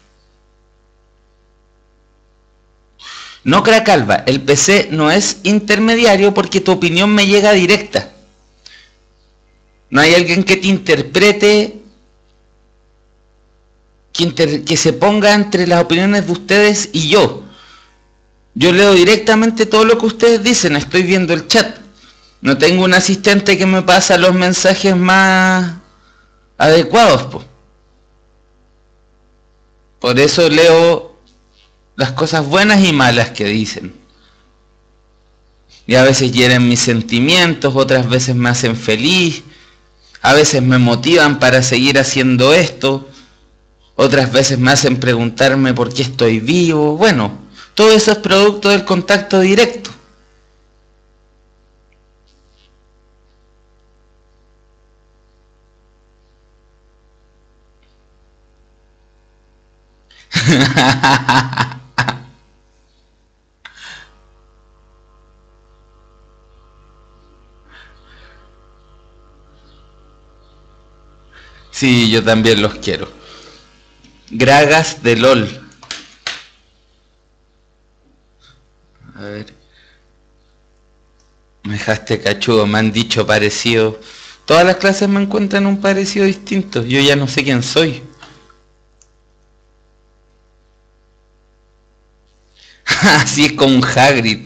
No, Cracalva, el P C no es intermediario porque tu opinión me llega directa. No hay alguien que te interprete, que, inter, que se ponga entre las opiniones de ustedes y yo. Yo leo directamente todo lo que ustedes dicen, estoy viendo el chat. No tengo un asistente que me pasa los mensajes más adecuados, po. Por eso leo las cosas buenas y malas que dicen. Y a veces hieren mis sentimientos, otras veces me hacen feliz, a veces me motivan para seguir haciendo esto, otras veces me hacen preguntarme por qué estoy vivo. Bueno, todo eso es producto del contacto directo. Sí, yo también los quiero. Gragas de LOL. A ver. Me dejaste cachudo, me han dicho parecido. Todas las clases me encuentran un parecido distinto. Yo ya no sé quién soy. Así es como un Hagrid.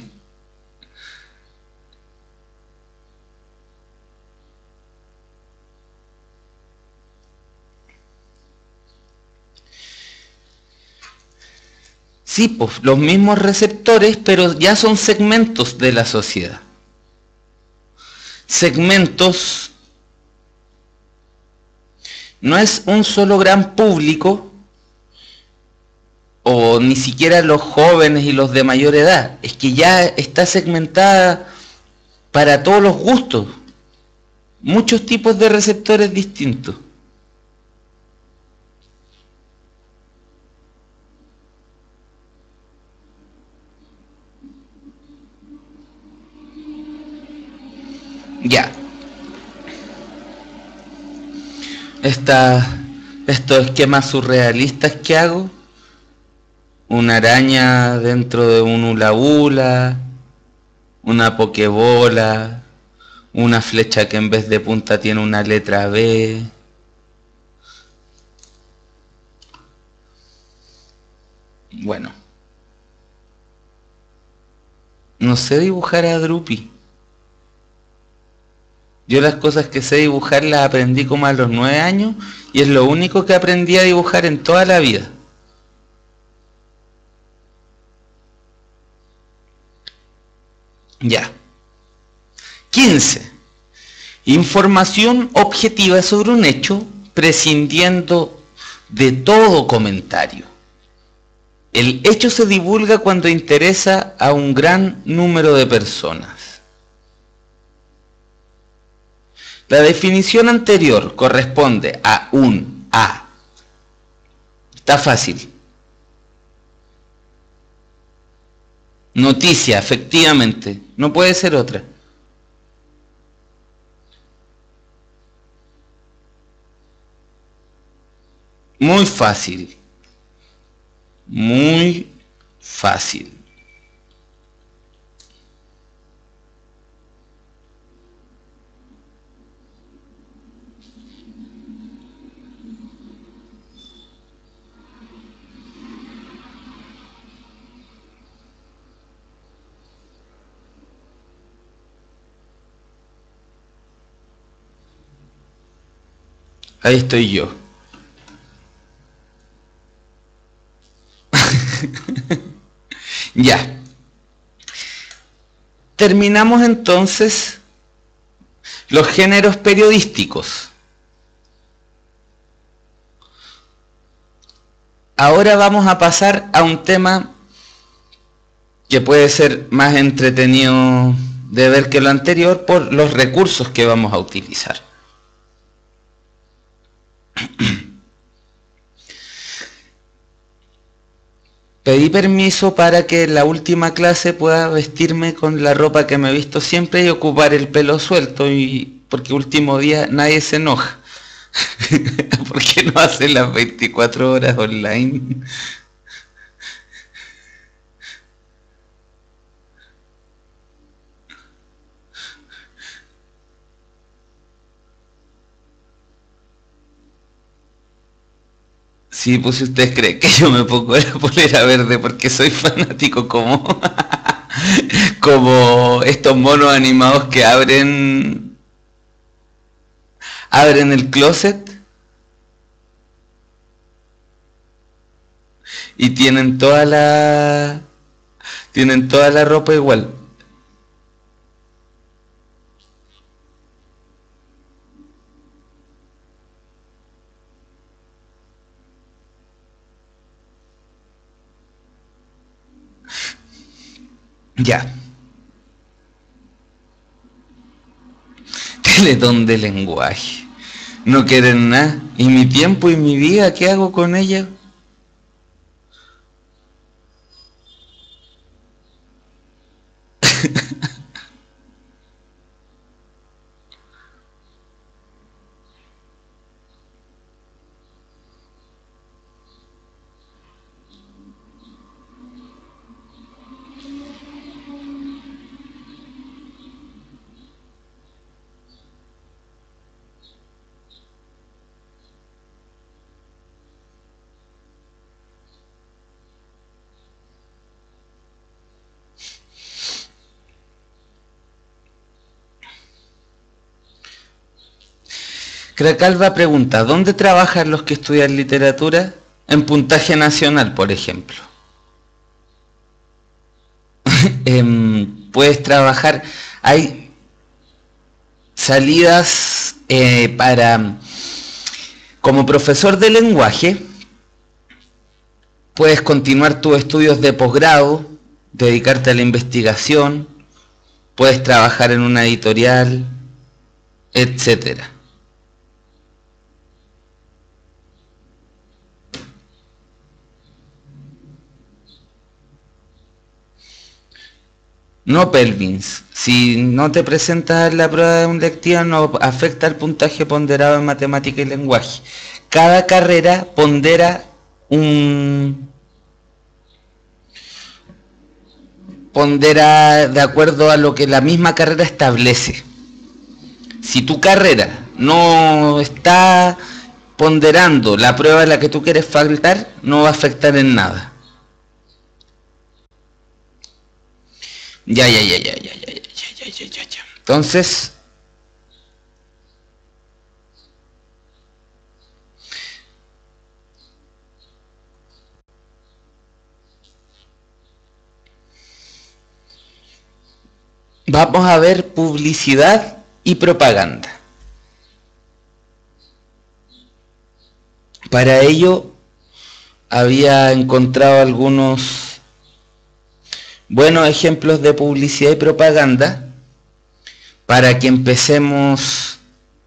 Sí, pues los mismos receptores, pero ya son segmentos de la sociedad. Segmentos no es un solo gran público, o ni siquiera los jóvenes y los de mayor edad, es que ya está segmentada para todos los gustos, muchos tipos de receptores distintos. Ya. Esta, estos esquemas surrealistas que hago, una araña dentro de un hula hula, una pokebola, una flecha que en vez de punta tiene una letra B. Bueno. No sé dibujar a Drupi. Yo las cosas que sé dibujar las aprendí como a los nueve años y es lo único que aprendí a dibujar en toda la vida. Ya. quince. Información objetiva sobre un hecho prescindiendo de todo comentario. El hecho se divulga cuando interesa a un gran número de personas. La definición anterior corresponde a un A. Está fácil. Noticia, efectivamente. No puede ser otra. Muy fácil. Muy fácil. Ahí estoy yo. Ya. Terminamos entonces los géneros periodísticos. Ahora vamos a pasar a un tema que puede ser más entretenido de ver que lo anterior por los recursos que vamos a utilizar. Pedí permiso para que en la última clase pueda vestirme con la ropa que me he visto siempre y ocupar el pelo suelto, y porque último día nadie se enoja. ¿Por qué no hacen las veinticuatro horas online? Sí, pues si ustedes creen que yo me pongo la polera verde porque soy fanático como como estos monos animados que abren abren el closet y tienen toda la tienen toda la ropa igual. Ya. Teletón de lenguaje. No quieren nada. ¿Y mi tiempo y mi vida? ¿Qué hago con ella? Cracalva pregunta, ¿dónde trabajan los que estudian literatura? En puntaje nacional, por ejemplo. eh, puedes trabajar, hay salidas eh, para, como profesor de lenguaje, puedes continuar tus estudios de posgrado, dedicarte a la investigación, puedes trabajar en una editorial, etcétera. No, Pelvins, si no te presentas en la prueba de un lectiva no afecta el puntaje ponderado en matemática y lenguaje. Cada carrera pondera un pondera de acuerdo a lo que la misma carrera establece. Si tu carrera no está ponderando la prueba en la que tú quieres faltar, no va a afectar en nada. Ya, ya, ya, ya, ya, ya, ya, ya, ya, ya. Entonces, vamos a ver publicidad y propaganda. Para ello, había encontrado algunos buenos ejemplos de publicidad y propaganda para que empecemos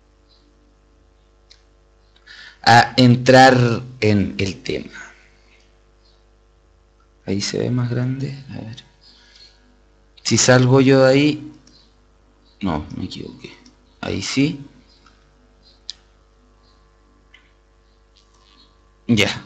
a entrar en el tema. Ahí se ve más grande. A ver. Si salgo yo de ahí... No, me equivoqué. Ahí sí. Ya.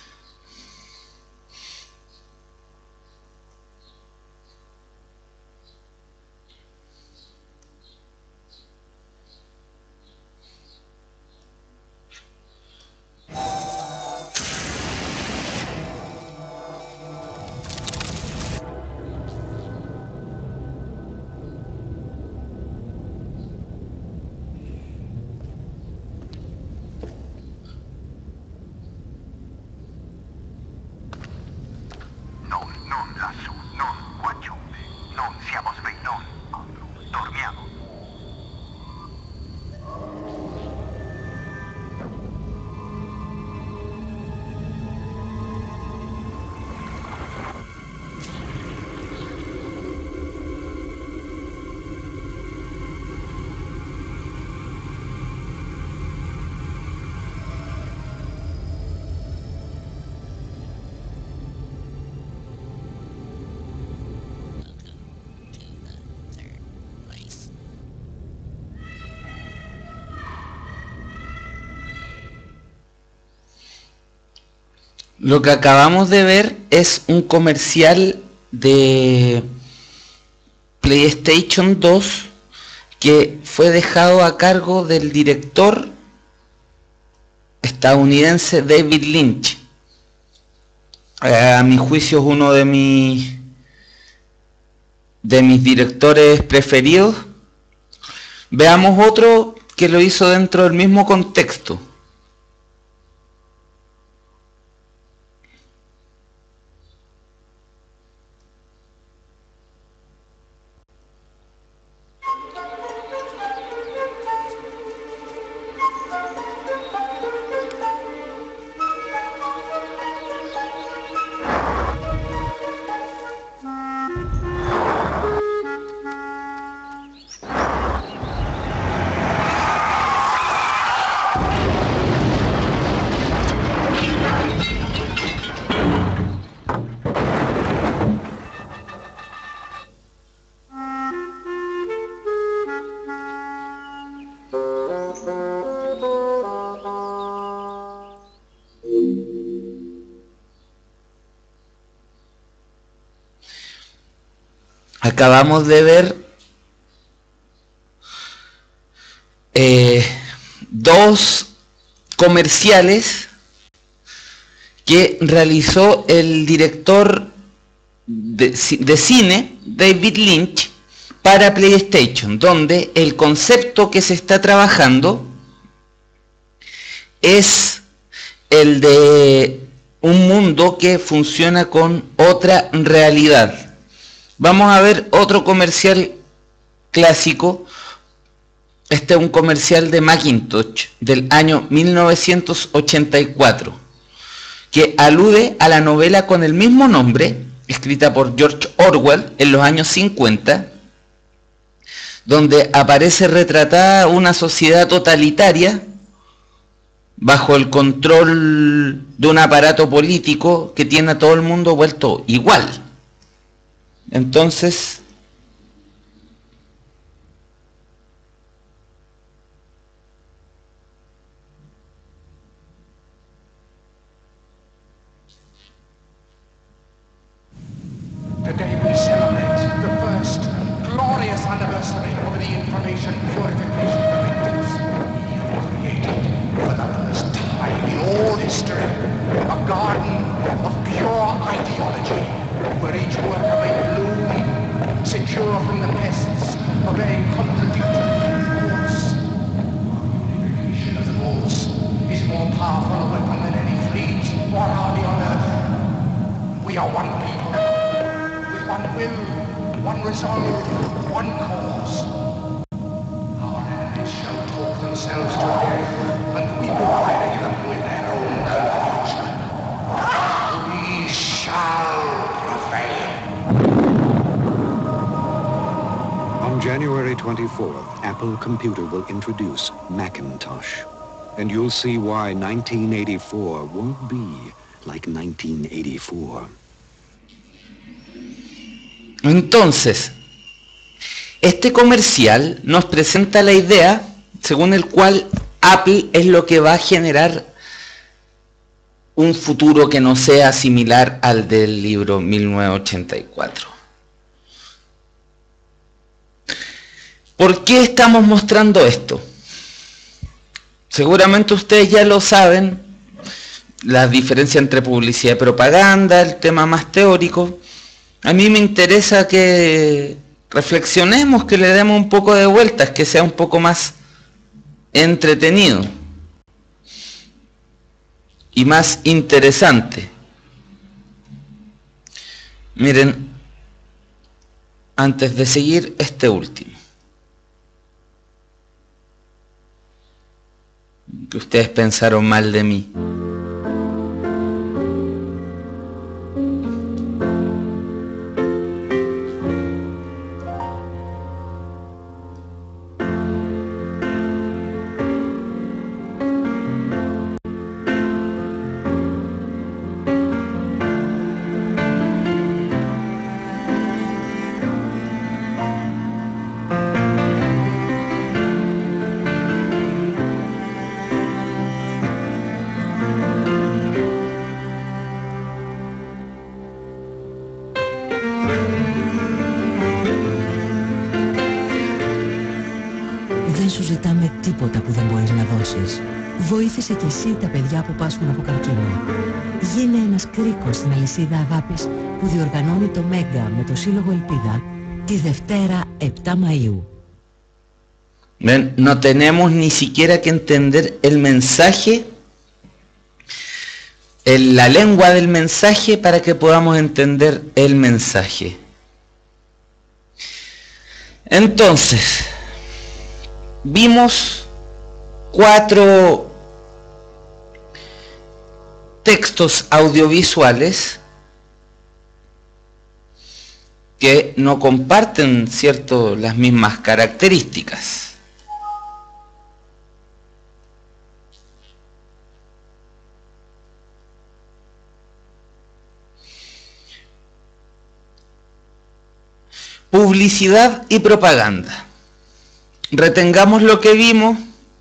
Lo que acabamos de ver es un comercial de PlayStation dos que fue dejado a cargo del director estadounidense David Lynch. A mi juicio es uno de mis de mis directores preferidos. Veamos otro que lo hizo dentro del mismo contexto. Acabamos de ver eh, dos comerciales que realizó el director de, de cine David Lynch para PlayStation, donde el concepto que se está trabajando es el de un mundo que funciona con otra realidad. Vamos a ver otro comercial clásico. Este es un comercial de Macintosh del año mil novecientos ochenta y cuatro, que alude a la novela con el mismo nombre, escrita por George Orwell en los años cincuenta, donde aparece retratada una sociedad totalitaria bajo el control de un aparato político que tiene a todo el mundo vuelto igual. Entonces,
today we celebrate the first glorious anniversary of the information purification directives. Created for the first time in all history a garden of pure ideology, where each worker may bloom, secure from the pests, obeying contradictory rules. Unification of the rules is more powerful a weapon than any fleet or army on earth. We are one people, with one will, one resolve, one cause. Our enemies shall talk themselves to death, and we provide them with their own confusion. We shall prevail.
On January twenty-fourth, Apple Computer will introduce Macintosh. And you'll see why nineteen eighty-four won't be like nineteen eighty-four.
entonces, Este comercial nos presenta la idea según el cual Apple es lo que va a generar un futuro que no sea similar al del libro mil novecientos ochenta y cuatro. ¿Por qué estamos mostrando esto? Seguramente ustedes ya lo saben, la diferencia entre publicidad y propaganda, el tema más teórico. A mí me interesa que reflexionemos, que le demos un poco de vueltas, que sea un poco más entretenido y más interesante. Miren, antes de seguir, este último, que ustedes pensaron mal de mí.
Δεν σου ζητάμε τίποτα που δεν μπορείς να δώσεις. Βοήθησε κι εσύ τα παιδιά που πάσχουν από καρκίνο. Γίνε ένας κρίκος στην αλυσίδα αγάπης που διοργανώνει το Μέγκα με το Σύλλογο Ελπίδα τη Δευτέρα επτά Μαΐου.
Ven, no tenemos ni siquiera que entender el mensaje, el, la lengua del mensaje para que podamos entender el mensaje. Entonces, vimos cuatro textos audiovisuales que no comparten, cierto, las mismas características. Publicidad y propaganda. Retengamos lo que vimos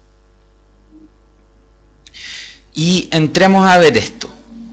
y entremos a ver esto.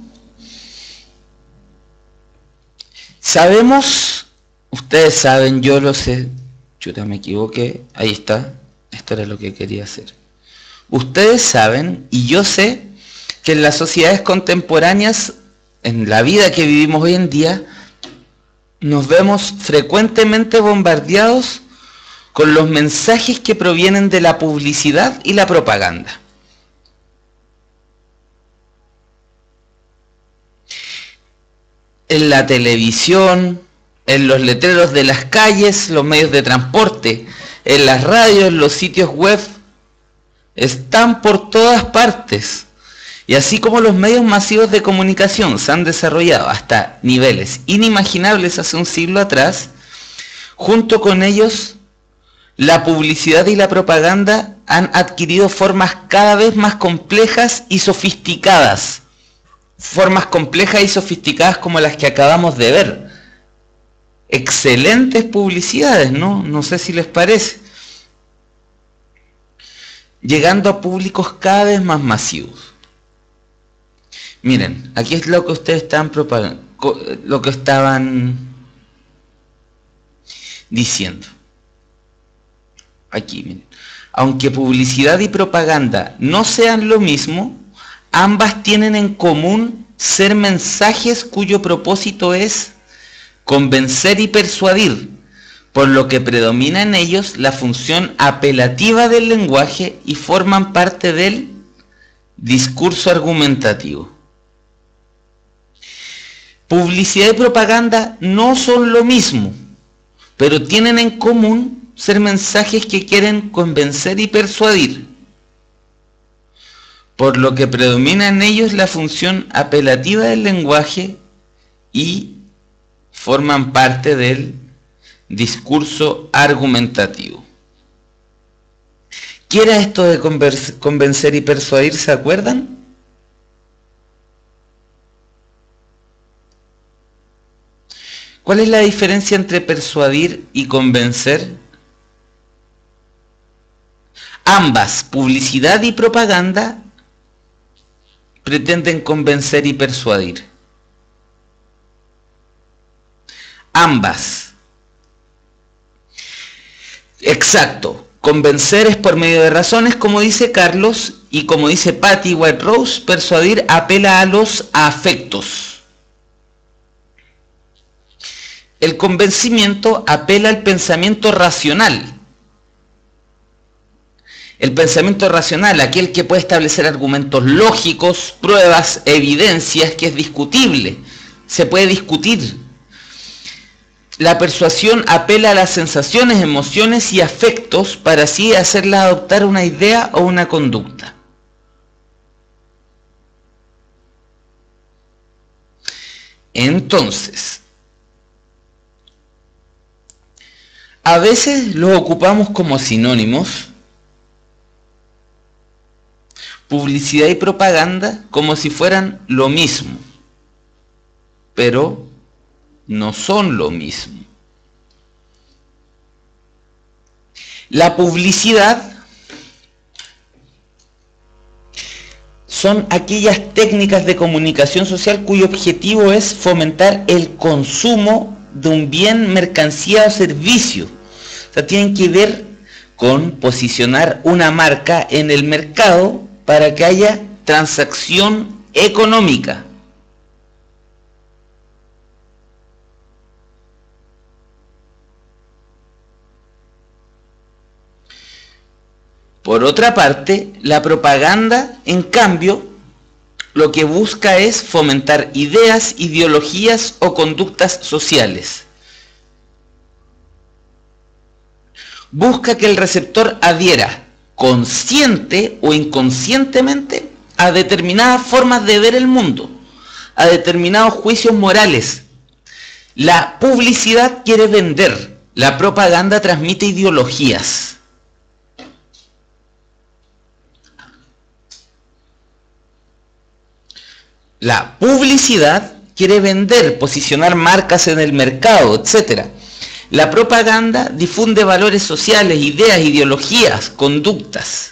Sabemos, ustedes saben, yo lo sé, chuta, me equivoqué, ahí está, esto era lo que quería hacer. Ustedes saben, y yo sé, que en las sociedades contemporáneas, en la vida que vivimos hoy en día, nos vemos frecuentemente bombardeados con los mensajes que provienen de la publicidad y la propaganda. En la televisión, en los letreros de las calles, los medios de transporte, en las radios, en los sitios web, están por todas partes. Y así como los medios masivos de comunicación se han desarrollado hasta niveles inimaginables hace un siglo atrás, junto con ellos, la publicidad y la propaganda han adquirido formas cada vez más complejas y sofisticadas. Formas complejas y sofisticadas como las que acabamos de ver. Excelentes publicidades, ¿no? No sé si les parece. Llegando a públicos cada vez más masivos. Miren, aquí es lo que ustedes estaban propagando, lo que estaban diciendo. Aquí, miren. Aunque publicidad y propaganda no sean lo mismo, ambas tienen en común ser mensajes cuyo propósito es convencer y persuadir, por lo que predomina en ellos la función apelativa del lenguaje y forman parte del discurso argumentativo. Publicidad y propaganda no son lo mismo, pero tienen en común ser mensajes que quieren convencer y persuadir, por lo que predomina en ellos la función apelativa del lenguaje y forman parte del discurso argumentativo. ¿Qué era esto de convencer y persuadir? ¿Se acuerdan? ¿Cuál es la diferencia entre persuadir y convencer? Ambas, publicidad y propaganda, pretenden convencer y persuadir. Ambas. Exacto. Convencer es por medio de razones, como dice Carlos, y como dice Patty White Rose, persuadir apela a los afectos. El convencimiento apela al pensamiento racional. El pensamiento racional, aquel que puede establecer argumentos lógicos, pruebas, evidencias, que es discutible, se puede discutir. La persuasión apela a las sensaciones, emociones y afectos para así hacerla adoptar una idea o una conducta. Entonces, a veces los ocupamos como sinónimos, publicidad y propaganda, como si fueran lo mismo, pero no son lo mismo. La publicidad son aquellas técnicas de comunicación social cuyo objetivo es fomentar el consumo de un bien, mercancía o servicio. O sea, tienen que ver con posicionar una marca en el mercado para que haya transacción económica. Por otra parte, la propaganda, en cambio, lo que busca es fomentar ideas, ideologías o conductas sociales. Busca que el receptor adhiera, consciente o inconscientemente, a determinadas formas de ver el mundo, a determinados juicios morales. La publicidad quiere vender, la propaganda transmite ideologías. La publicidad quiere vender, posicionar marcas en el mercado, etcétera. La propaganda difunde valores sociales, ideas, ideologías, conductas.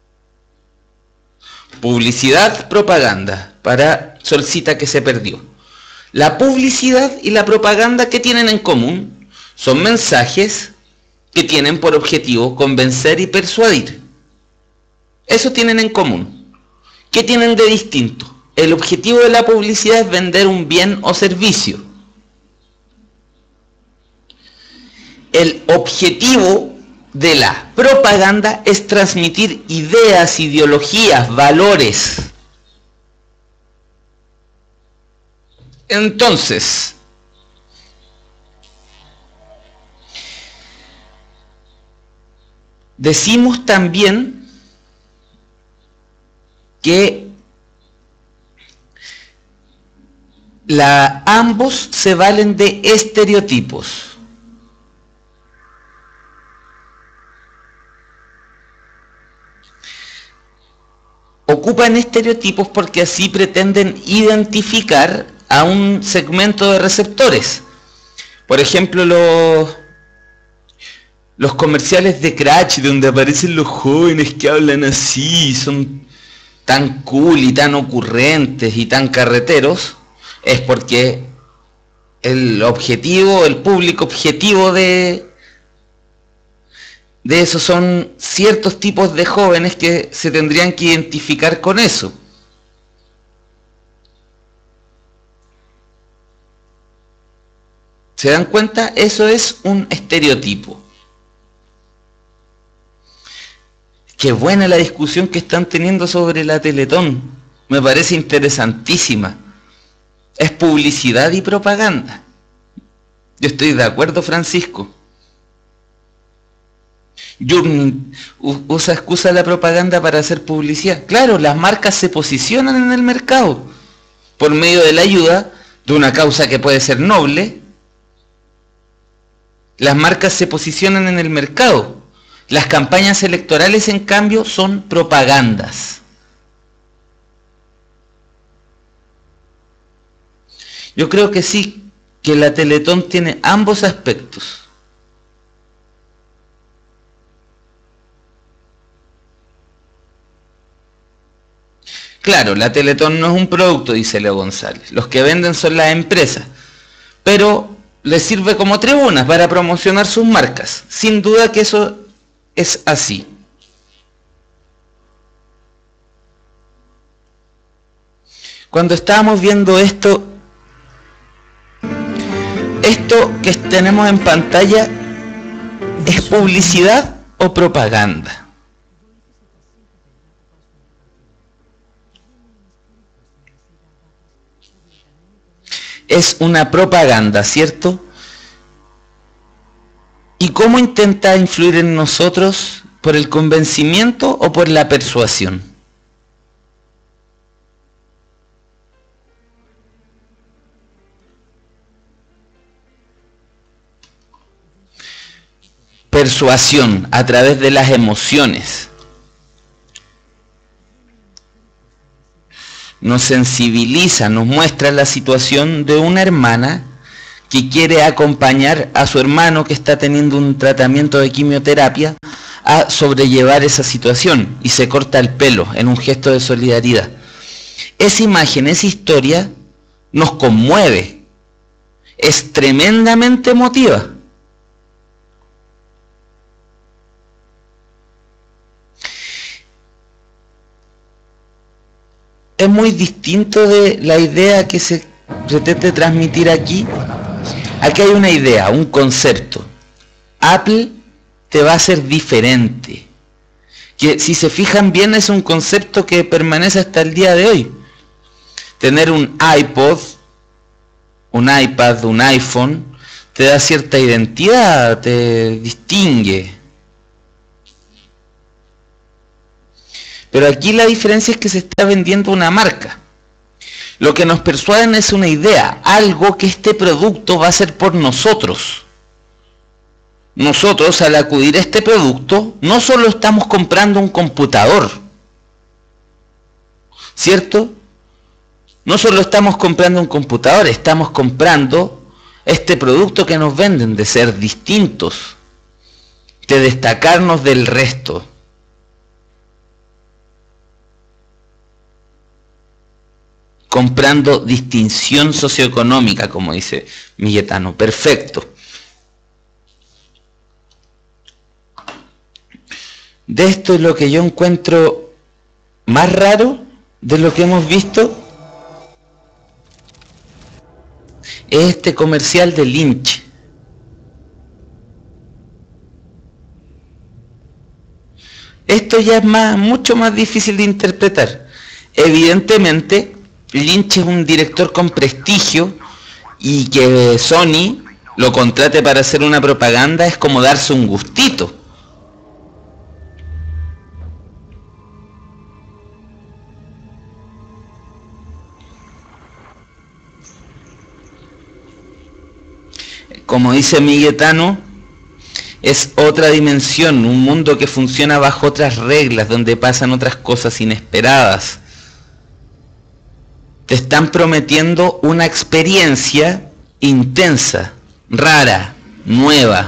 Publicidad, propaganda, para Solcita que se perdió. La publicidad y la propaganda, ¿qué tienen en común? Son mensajes que tienen por objetivo convencer y persuadir. Eso tienen en común. ¿Qué tienen de distinto? El objetivo de la publicidad es vender un bien o servicio. El objetivo de la propaganda es transmitir ideas, ideologías, valores. Entonces, decimos también que La, ambos se valen de estereotipos. Ocupan estereotipos porque así pretenden identificar a un segmento de receptores. Por ejemplo, los, los comerciales de Crash, donde aparecen los jóvenes que hablan así, son tan cool y tan ocurrentes y tan carreteros, es porque el objetivo, el público objetivo de, de eso son ciertos tipos de jóvenes que se tendrían que identificar con eso. ¿Se dan cuenta? Eso es un estereotipo. Qué buena la discusión que están teniendo sobre la Teletón. Me parece interesantísima. Es publicidad y propaganda. Yo estoy de acuerdo, Francisco. Jürgen usa excusa de la propaganda para hacer publicidad. Claro, las marcas se posicionan en el mercado por medio de la ayuda de una causa que puede ser noble. Las marcas se posicionan en el mercado. Las campañas electorales, en cambio, son propagandas. Yo creo que sí, que la Teletón tiene ambos aspectos. Claro, la Teletón no es un producto, dice Leo González. Los que venden son las empresas. Pero les sirve como tribuna para promocionar sus marcas. Sin duda que eso es así. Cuando estábamos viendo esto, esto que tenemos en pantalla, ¿es publicidad o propaganda? Es una propaganda, ¿cierto? ¿Y cómo intenta influir en nosotros? ¿Por el convencimiento o por la persuasión? Persuasión a través de las emociones. Nos sensibiliza, nos muestra la situación de una hermana que quiere acompañar a su hermano que está teniendo un tratamiento de quimioterapia a sobrellevar esa situación y se corta el pelo en un gesto de solidaridad. Esa imagen, esa historia nos conmueve, es tremendamente emotiva. Es muy distinto de la idea que se pretende transmitir aquí. Aquí hay una idea, un concepto. Apple te va a ser diferente. Que si se fijan bien es un concepto que permanece hasta el día de hoy. Tener un iPod, un iPad, un iPhone, te da cierta identidad, te distingue. Pero aquí la diferencia es que se está vendiendo una marca. Lo que nos persuaden es una idea, algo que este producto va a hacer por nosotros. Nosotros, al acudir a este producto, no solo estamos comprando un computador, ¿cierto? No solo estamos comprando un computador, estamos comprando este producto que nos venden, de ser distintos, de destacarnos del resto. Comprando distinción socioeconómica, como dice Milletano. Perfecto. De esto es lo que yo encuentro más raro de lo que hemos visto. Es este comercial de Lynch. Esto ya es más, mucho más difícil de interpretar. Evidentemente, Lynch es un director con prestigio y que Sony lo contrate para hacer una propaganda es como darse un gustito. Como dice Milletano, es otra dimensión, un mundo que funciona bajo otras reglas, donde pasan otras cosas inesperadas. Te están prometiendo una experiencia intensa, rara, nueva.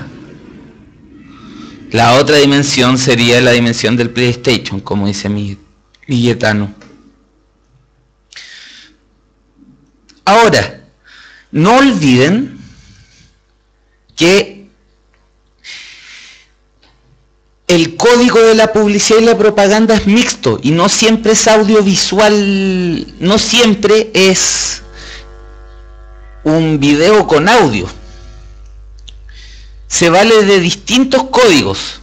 La otra dimensión sería la dimensión del PlayStation, como dice Milletano. Ahora, no olviden que el código de la publicidad y la propaganda es mixto y no siempre es audiovisual, no siempre es un video con audio. Se vale de distintos códigos.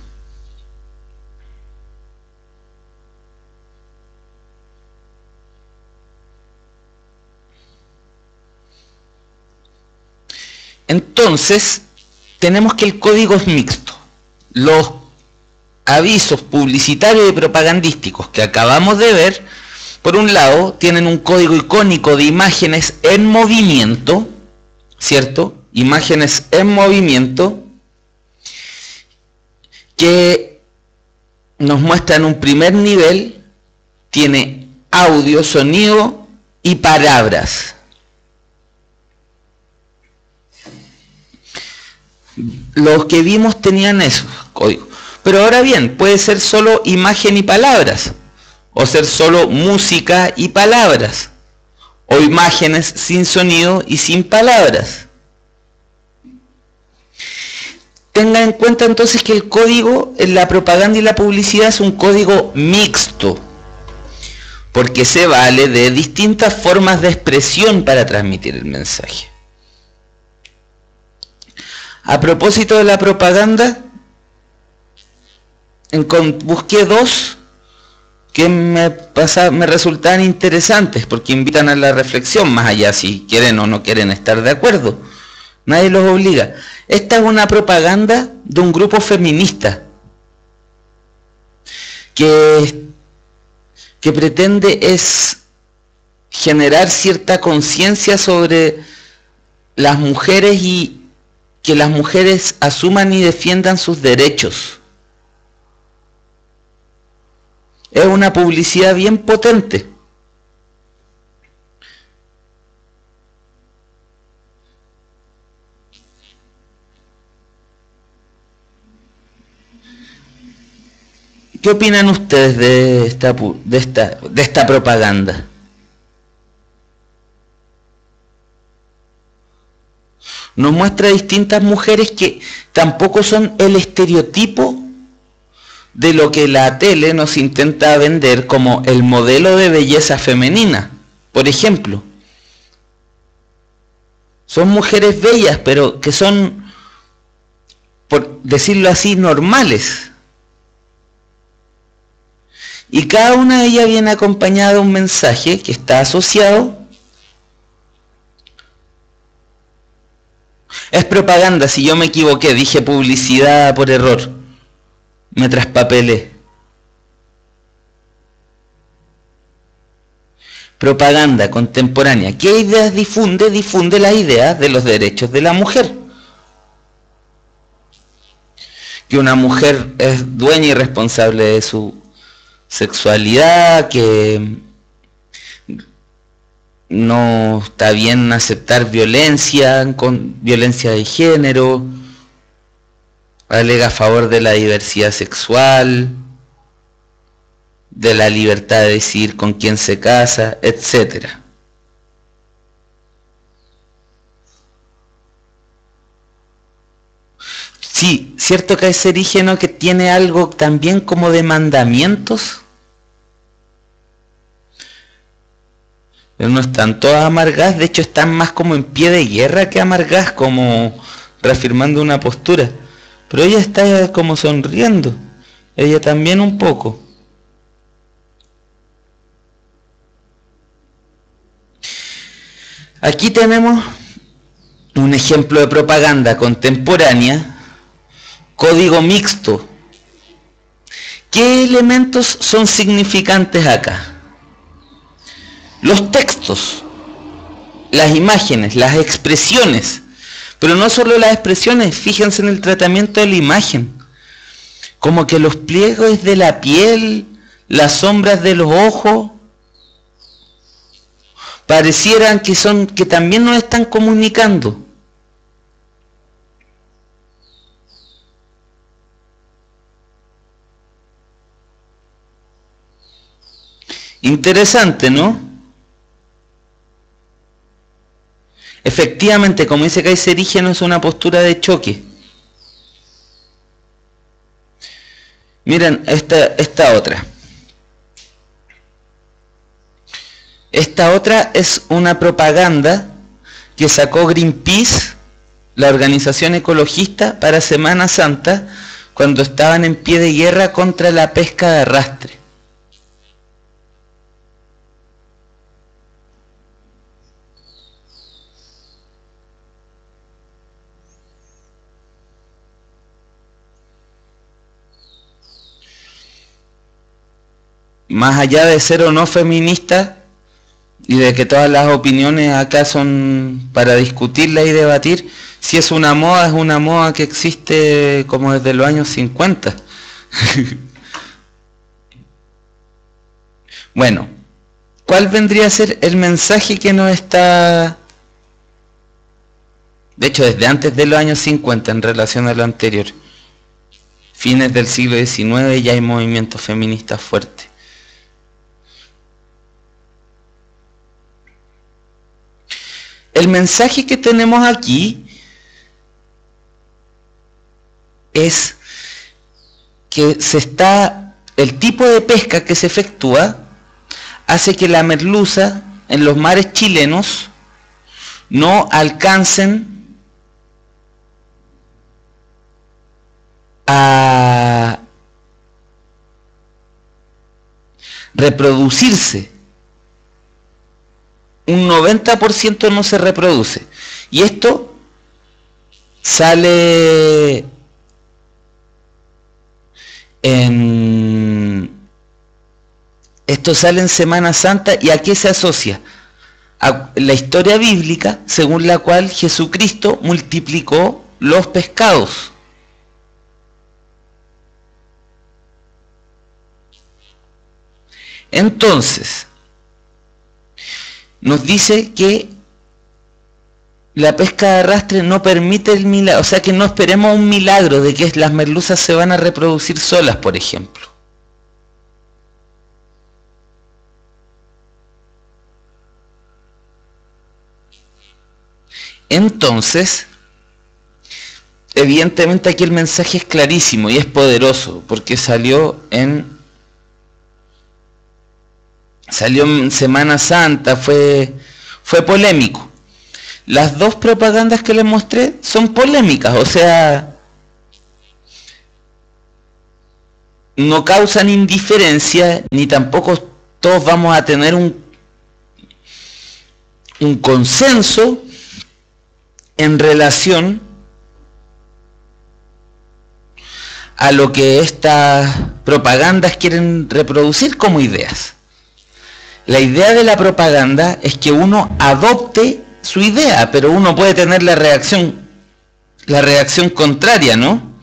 Entonces, tenemos que el código es mixto. Los avisos publicitarios y propagandísticos que acabamos de ver, por un lado, tienen un código icónico de imágenes en movimiento, ¿cierto? Imágenes en movimiento que nos muestran un primer nivel, tiene audio, sonido y palabras. Los que vimos tenían esos códigos. Pero ahora bien, puede ser solo imagen y palabras, o ser solo música y palabras, o imágenes sin sonido y sin palabras. Tenga en cuenta entonces que el código en la propaganda y la publicidad es un código mixto, porque se vale de distintas formas de expresión para transmitir el mensaje. A propósito de la propaganda, busqué dos que me, pasa, me resultan interesantes porque invitan a la reflexión, más allá si quieren o no quieren estar de acuerdo. Nadie los obliga. Esta es una propaganda de un grupo feminista que, que pretende es generar cierta conciencia sobre las mujeres y que las mujeres asuman y defiendan sus derechos. Es una publicidad bien potente. ¿Qué opinan ustedes de esta, de esta, de esta propaganda? Nos muestra distintas mujeres que tampoco son el estereotipo de lo que la tele nos intenta vender como el modelo de belleza femenina. Por ejemplo, son mujeres bellas, pero que son, por decirlo así, normales. Y cada una de ellas viene acompañada de un mensaje que está asociado. Es propaganda, si yo me equivoqué, dije publicidad por error. Me traspapelé. Propaganda contemporánea. ¿Qué ideas difunde? Difunde las ideas de los derechos de la mujer. Que una mujer es dueña y responsable de su sexualidad, que no está bien aceptar violencia, con violencia de género, alega a favor de la diversidad sexual, de la libertad de decidir con quién se casa, etcétera. Sí, cierto que es erígeno que tiene algo también como de mandamientos, pero no están todas amargadas, de hecho están más como en pie de guerra que amargadas, como reafirmando una postura. Pero ella está como sonriendo, ella también un poco. Aquí tenemos un ejemplo de propaganda contemporánea, código mixto. ¿Qué elementos son significantes acá? Los textos, las imágenes, las expresiones. Pero no solo las expresiones, fíjense en el tratamiento de la imagen. Como que los pliegues de la piel, las sombras de los ojos, parecieran que son, que también nos están comunicando. Interesante, ¿no? Efectivamente, como dice Kaiserígeno, es una postura de choque. Miren, esta, esta otra. Esta otra es una propaganda que sacó Greenpeace, la organización ecologista, para Semana Santa, cuando estaban en pie de guerra contra la pesca de arrastre. Más allá de ser o no feminista y de que todas las opiniones acá son para discutirla y debatir, si es una moda, es una moda que existe como desde los años cincuenta. Bueno, ¿cuál vendría a ser el mensaje que nos está... De hecho, desde antes de los años cincuenta en relación a lo anterior, fines del siglo diecinueve ya hay movimientos feministas fuertes. el mensaje que tenemos aquí es que se está, el tipo de pesca que se efectúa hace que la merluza en los mares chilenos no alcancen a reproducirse. Un noventa por ciento no se reproduce. Y esto sale en esto sale en Semana Santa. ¿Y a qué se asocia? A la historia bíblica según la cual Jesucristo multiplicó los pescados. Entonces, nos dice que la pesca de arrastre no permite el milagro, o sea que no esperemos un milagro de que las merluzas se van a reproducir solas, por ejemplo. Entonces, evidentemente aquí el mensaje es clarísimo y es poderoso, porque salió en salió en Semana Santa, fue, fue polémico. Las dos propagandas que les mostré son polémicas, o sea, no causan indiferencia, ni tampoco todos vamos a tener un, un consenso en relación a lo que estas propagandas quieren reproducir como ideas. La idea de la propaganda es que uno adopte su idea, pero uno puede tener la reacción, la reacción contraria, ¿no?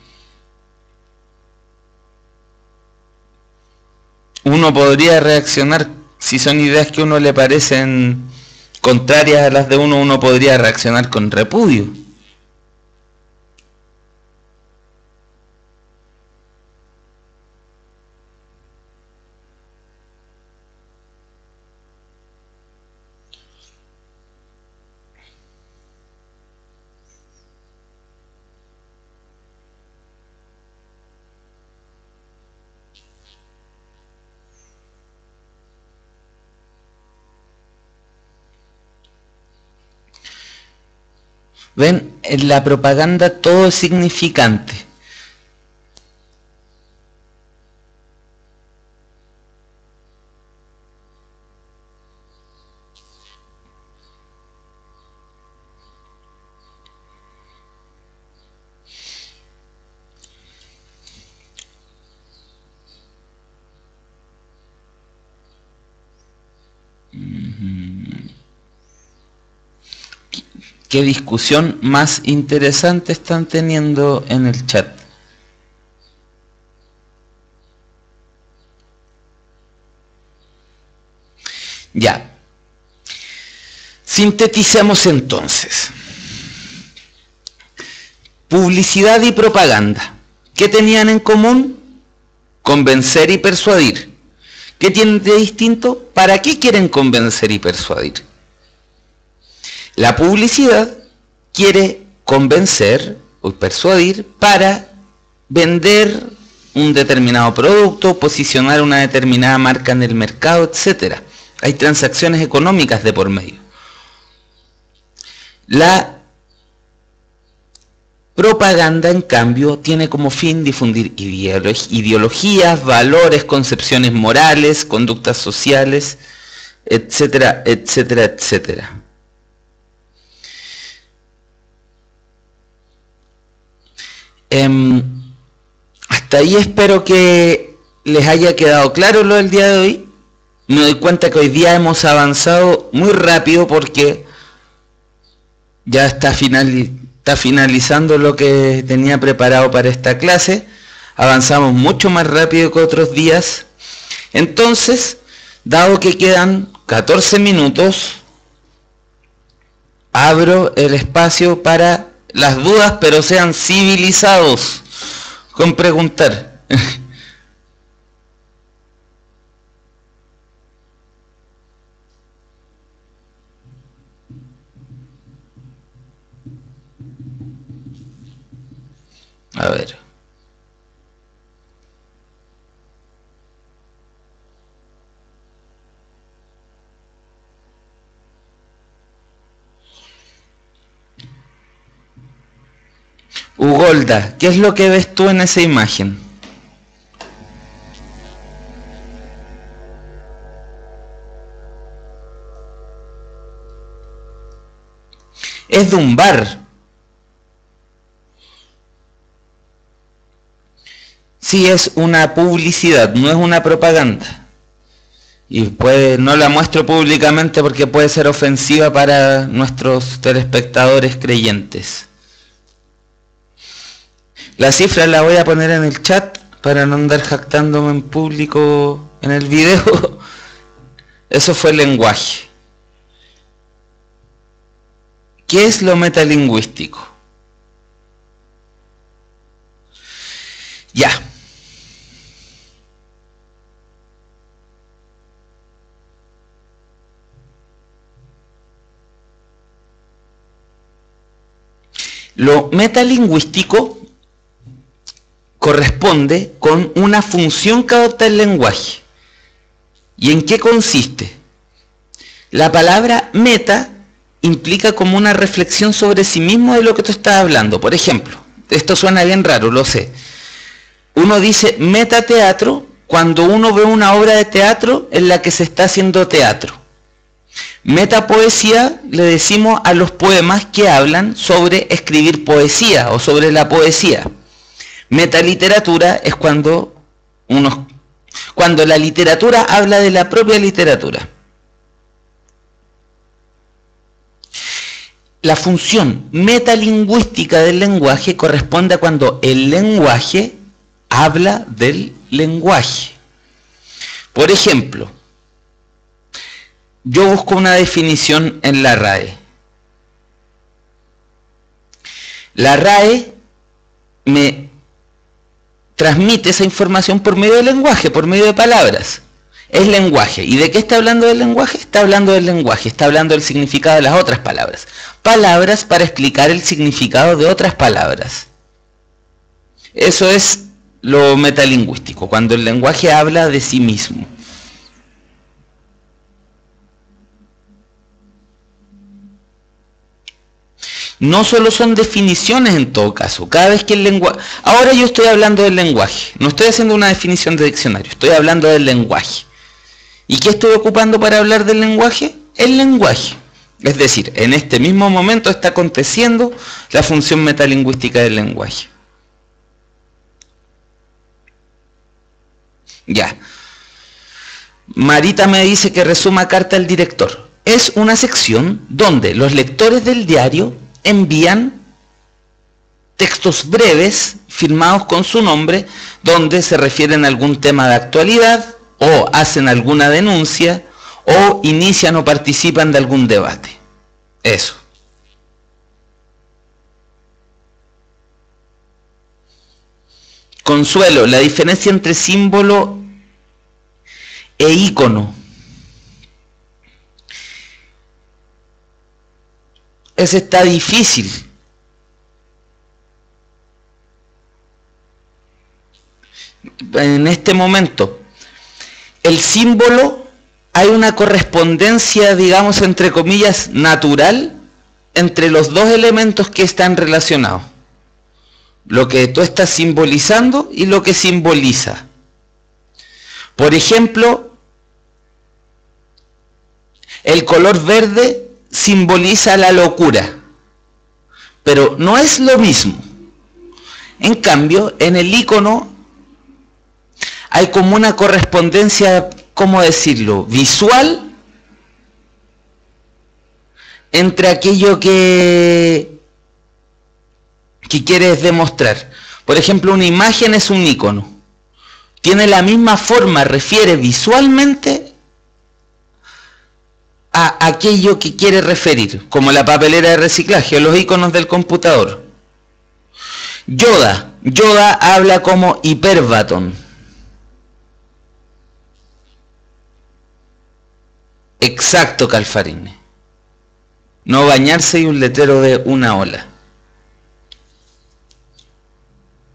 Uno podría reaccionar, si son ideas que a uno le parecen contrarias a las de uno, uno podría reaccionar con repudio. Ven, en la propaganda todo es significante. ¿Qué discusión más interesante están teniendo en el chat? Ya. Sinteticemos entonces. Publicidad y propaganda. ¿Qué tenían en común? Convencer y persuadir. ¿Qué tienen de distinto? ¿Para qué quieren convencer y persuadir? La publicidad quiere convencer o persuadir para vender un determinado producto, posicionar una determinada marca en el mercado, etcétera. Hay transacciones económicas de por medio. La propaganda, en cambio, tiene como fin difundir ideologías, valores, concepciones morales, conductas sociales, etcétera, etcétera, etcétera. Eh, hasta ahí espero que les haya quedado claro lo del día de hoy. Me doy cuenta que hoy día hemos avanzado muy rápido porque ya está, finali está finalizando lo que tenía preparado para esta clase. Avanzamos mucho más rápido que otros días. Entonces, dado que quedan catorce minutos, abro el espacio para las dudas, pero sean civilizados con preguntar. A ver. Ugolda, ¿qué es lo que ves tú en esa imagen? Es de un bar. Sí, es una publicidad, no es una propaganda. Y puede, no la muestro públicamente porque puede ser ofensiva para nuestros telespectadores creyentes. La cifra la voy a poner en el chat para no andar jactándome en público en el video. Eso fue el lenguaje. ¿Qué es lo metalingüístico? Ya. Lo metalingüístico corresponde con una función que adopta el lenguaje. ¿Y en qué consiste? La palabra meta implica como una reflexión sobre sí mismo de lo que tú estás hablando. Por ejemplo, esto suena bien raro, lo sé. Uno dice metateatro cuando uno ve una obra de teatro en la que se está haciendo teatro. Metapoesía le decimos a los poemas que hablan sobre escribir poesía o sobre la poesía. Metaliteratura es cuando uno, cuando la literatura habla de la propia literatura. La función metalingüística del lenguaje corresponde a cuando el lenguaje habla del lenguaje. Por ejemplo, yo busco una definición en la RAE. La RAE me transmite esa información por medio del lenguaje, por medio de palabras. Es lenguaje. ¿Y de qué está hablando del lenguaje? Está hablando del lenguaje, está hablando del significado de las otras palabras. Palabras para explicar el significado de otras palabras. Eso es lo metalingüístico, cuando el lenguaje habla de sí mismo. No solo son definiciones en todo caso, cada vez que el lenguaje... Ahora yo estoy hablando del lenguaje, no estoy haciendo una definición de diccionario, estoy hablando del lenguaje. ¿Y qué estoy ocupando para hablar del lenguaje? El lenguaje. Es decir, en este mismo momento está aconteciendo la función metalingüística del lenguaje. Ya. Marita me dice que resuma carta al director. Es una sección donde los lectores del diario envían textos breves firmados con su nombre, donde se refieren a algún tema de actualidad, o hacen alguna denuncia, o inician o participan de algún debate. Eso. Consuelo, la diferencia entre símbolo e ícono. Ese está difícil. En este momento, el símbolo, hay una correspondencia, digamos, entre comillas, natural entre los dos elementos que están relacionados. Lo que tú estás simbolizando y lo que simboliza. Por ejemplo, el color verde simboliza la locura, pero no es lo mismo. En cambio, en el icono hay como una correspondencia, ¿cómo decirlo?, visual entre aquello que, que quieres demostrar. Por ejemplo, una imagen es un icono. Tiene la misma forma, refiere visualmente a aquello que quiere referir, como la papelera de reciclaje o los iconos del computador. Yoda. Yoda habla como hiperbatón. Exacto, Calfarine. No bañarse y un letrero de una ola.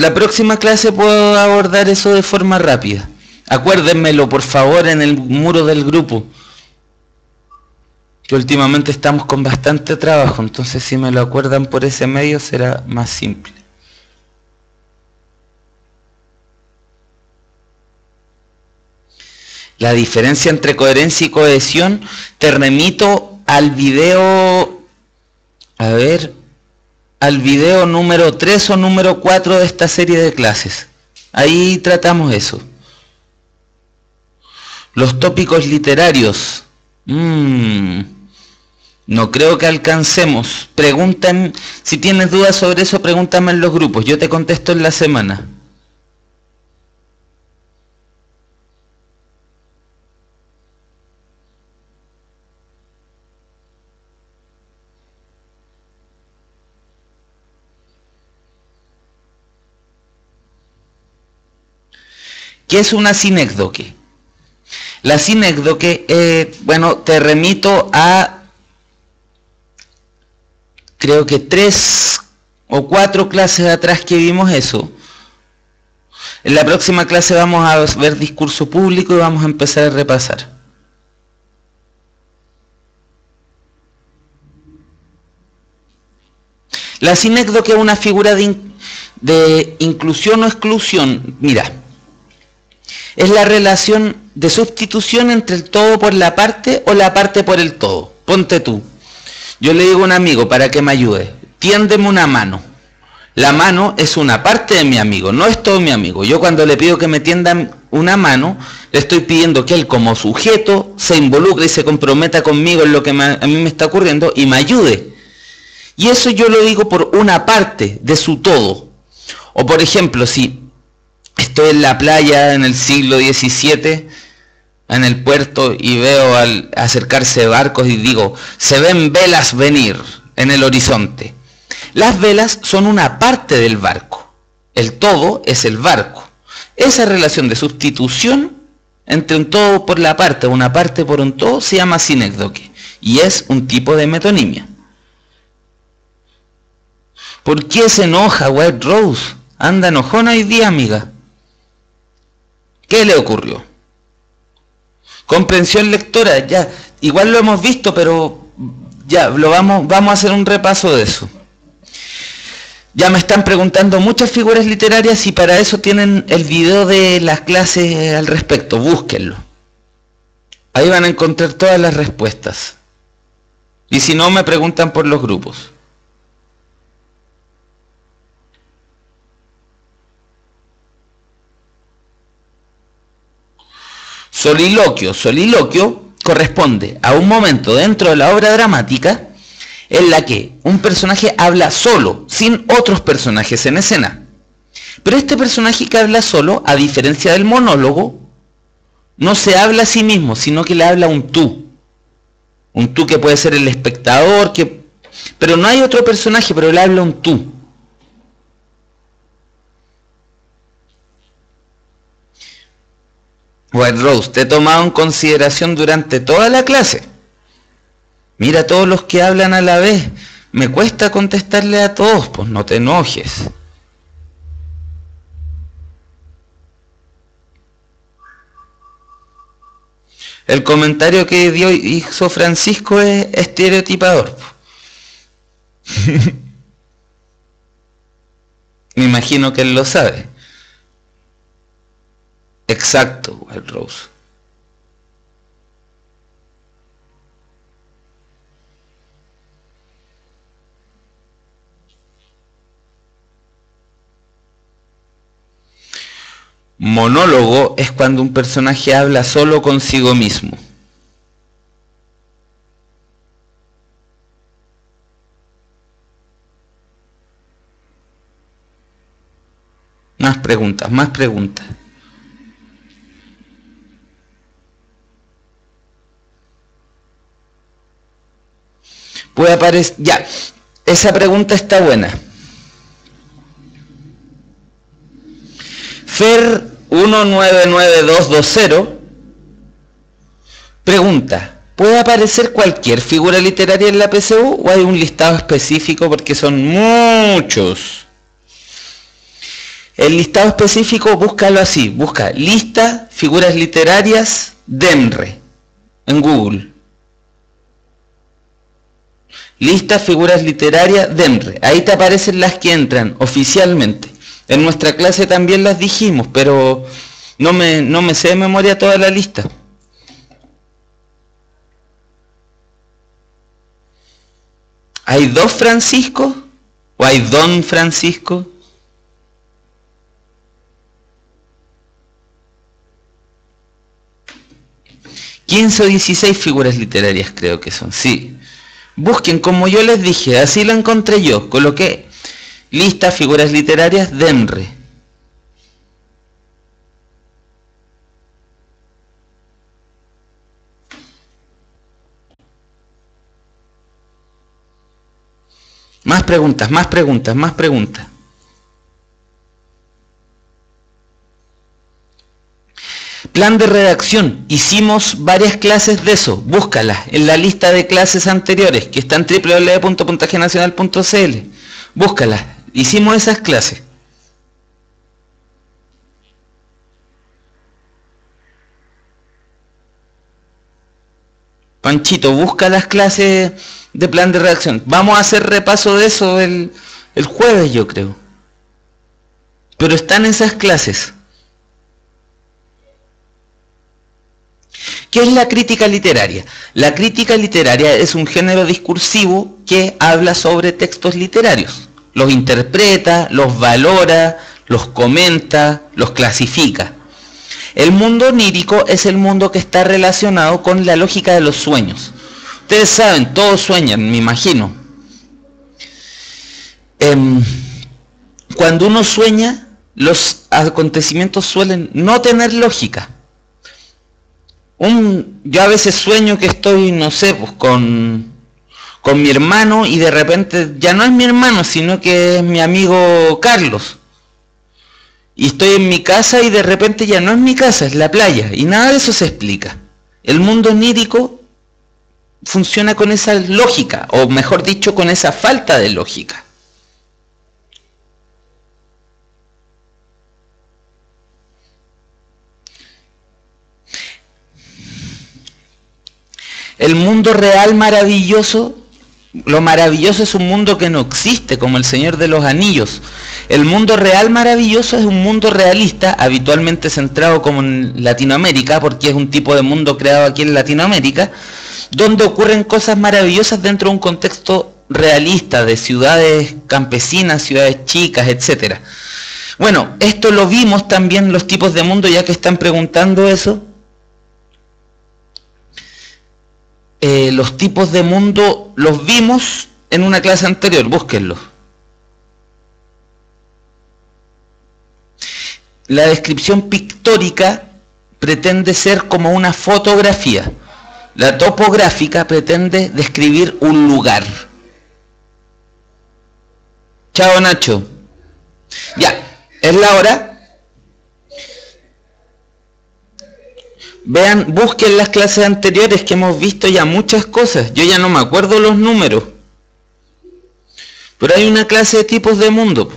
la próxima clase puedo abordar eso de forma rápida. Acuérdenmelo, por favor, en el muro del grupo. Que últimamente estamos con bastante trabajo, entonces si me lo acuerdan por ese medio será más simple. La diferencia entre coherencia y cohesión, te remito al video, a ver, al video número tres o número cuatro de esta serie de clases. Ahí tratamos eso. Los tópicos literarios. Mm, no creo que alcancemos. Preguntan, si tienes dudas sobre eso, pregúntame en los grupos. Yo te contesto en la semana. ¿Qué es una sinécdoque? La sinécdoque, eh, bueno, te remito a, creo que tres o cuatro clases atrás que vimos eso. En la próxima clase vamos a ver discurso público y vamos a empezar a repasar. La sinécdoque es una figura de, in, de inclusión o exclusión. Mira. Es la relación de sustitución entre el todo por la parte o la parte por el todo. Ponte tú. Yo le digo a un amigo para que me ayude. Tiéndeme una mano. La mano es una parte de mi amigo, no es todo mi amigo. Yo cuando le pido que me tiendan una mano, le estoy pidiendo que él como sujeto se involucre y se comprometa conmigo en lo que me, a mí me está ocurriendo y me ayude. Y eso yo lo digo por una parte de su todo. O por ejemplo, si estoy en la playa en el siglo diecisiete, en el puerto, y veo al acercarse barcos y digo, se ven velas venir en el horizonte. Las velas son una parte del barco. El todo es el barco. Esa relación de sustitución entre un todo por la parte, una parte por un todo, se llama sinécdoque. Y es un tipo de metonimia. ¿Por qué se enoja White Rose? Anda enojona hoy día, amiga. ¿Qué le ocurrió? Comprensión lectora, ya, igual lo hemos visto, pero ya, lo vamos, vamos a hacer un repaso de eso. Ya me están preguntando muchas figuras literarias y para eso tienen el video de las clases al respecto, búsquenlo. Ahí van a encontrar todas las respuestas. Y si no, me preguntan por los grupos. Soliloquio. Soliloquio corresponde a un momento dentro de la obra dramática en la que un personaje habla solo, sin otros personajes en escena. Pero este personaje que habla solo, a diferencia del monólogo, no se habla a sí mismo, sino que le habla a un tú. Un tú que puede ser el espectador, que... pero no hay otro personaje, pero le habla a un tú. White Rose, te he tomado en consideración durante toda la clase. Mira a todos los que hablan a la vez. Me cuesta contestarle a todos, pues no te enojes. El comentario que dio hizo Francisco es estereotipador. Me imagino que él lo sabe. Exacto, White Rose. Monólogo es cuando un personaje habla solo consigo mismo. Más preguntas, más preguntas. Puede aparecer, ya, esa pregunta está buena. Fer uno nueve nueve dos dos cero pregunta, ¿puede aparecer cualquier figura literaria en la P C U o hay un listado específico porque son muchos? El listado específico, búscalo así, busca lista, figuras literarias, DEMRE, en Google. Lista, figuras literarias, DEMRE. Ahí te aparecen las que entran oficialmente. En nuestra clase también las dijimos, pero no me, no me sé de memoria toda la lista. ¿Hay dos Francisco? ¿O hay don Francisco? quince o dieciséis figuras literarias creo que son, sí. Busquen como yo les dije, así lo encontré yo. Coloqué lista, figuras literarias, DEMRE. Más preguntas, más preguntas, más preguntas. Plan de redacción. Hicimos varias clases de eso. Búscalas en la lista de clases anteriores que está en doble u doble u doble u punto puntaje nacional punto c l. Búscalas. Hicimos esas clases. Panchito, busca las clases de plan de redacción. Vamos a hacer repaso de eso el, el jueves, yo creo. Pero están esas clases. ¿Qué es la crítica literaria? La crítica literaria es un género discursivo que habla sobre textos literarios. Los interpreta, los valora, los comenta, los clasifica. El mundo onírico es el mundo que está relacionado con la lógica de los sueños. Ustedes saben, todos sueñan, me imagino. Eh, cuando uno sueña, los acontecimientos suelen no tener lógica. Un, yo a veces sueño que estoy, no sé, pues con, con mi hermano y de repente ya no es mi hermano, sino que es mi amigo Carlos. Y estoy en mi casa y de repente ya no es mi casa, es la playa. Y nada de eso se explica. El mundo onírico funciona con esa lógica, o mejor dicho, con esa falta de lógica. El mundo real maravilloso, lo maravilloso es un mundo que no existe, como el Señor de los Anillos. El mundo real maravilloso es un mundo realista, habitualmente centrado como en Latinoamérica, porque es un tipo de mundo creado aquí en Latinoamérica, donde ocurren cosas maravillosas dentro de un contexto realista, de ciudades campesinas, ciudades chicas, etcétera. Bueno, esto lo vimos también los tipos de mundo, ya que están preguntando eso. Eh, los tipos de mundo los vimos en una clase anterior, búsquenlos. La descripción pictórica pretende ser como una fotografía. La topográfica pretende describir un lugar. Chao, Nacho. Ya, es la hora. Vean, busquen las clases anteriores que hemos visto ya muchas cosas. Yo ya no me acuerdo los números. Pero hay una clase de tipos de mundo.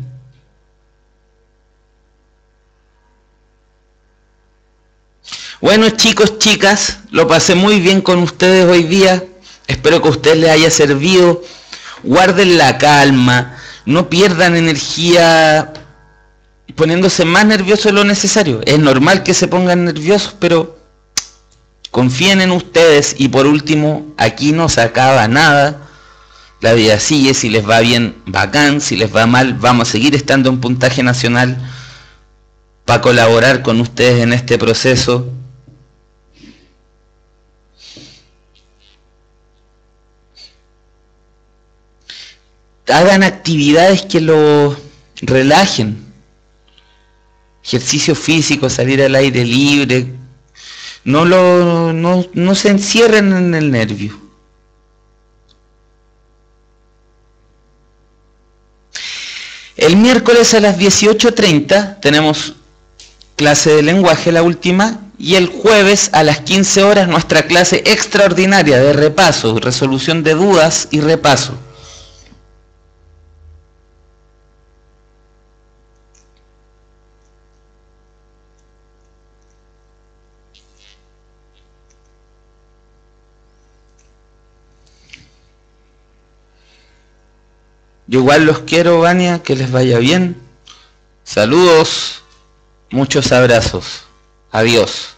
Bueno, chicos, chicas, lo pasé muy bien con ustedes hoy día. Espero que a ustedes les haya servido. Guarden la calma. No pierdan energía poniéndose más nerviosos de lo necesario. Es normal que se pongan nerviosos, pero confíen en ustedes. Y por último, aquí no se acaba nada. La vida sigue. Si les va bien, bacán. Si les va mal, vamos a seguir estando en puntaje nacional para colaborar con ustedes en este proceso. Hagan actividades que lo relajen. Ejercicio físico, salir al aire libre. No, lo, no, no se encierren en el nervio. El miércoles a las dieciocho treinta tenemos clase de lenguaje, la última, y el jueves a las quince horas nuestra clase extraordinaria de repaso, resolución de dudas y repaso. Yo igual los quiero, Vania, que les vaya bien. Saludos, muchos abrazos. Adiós.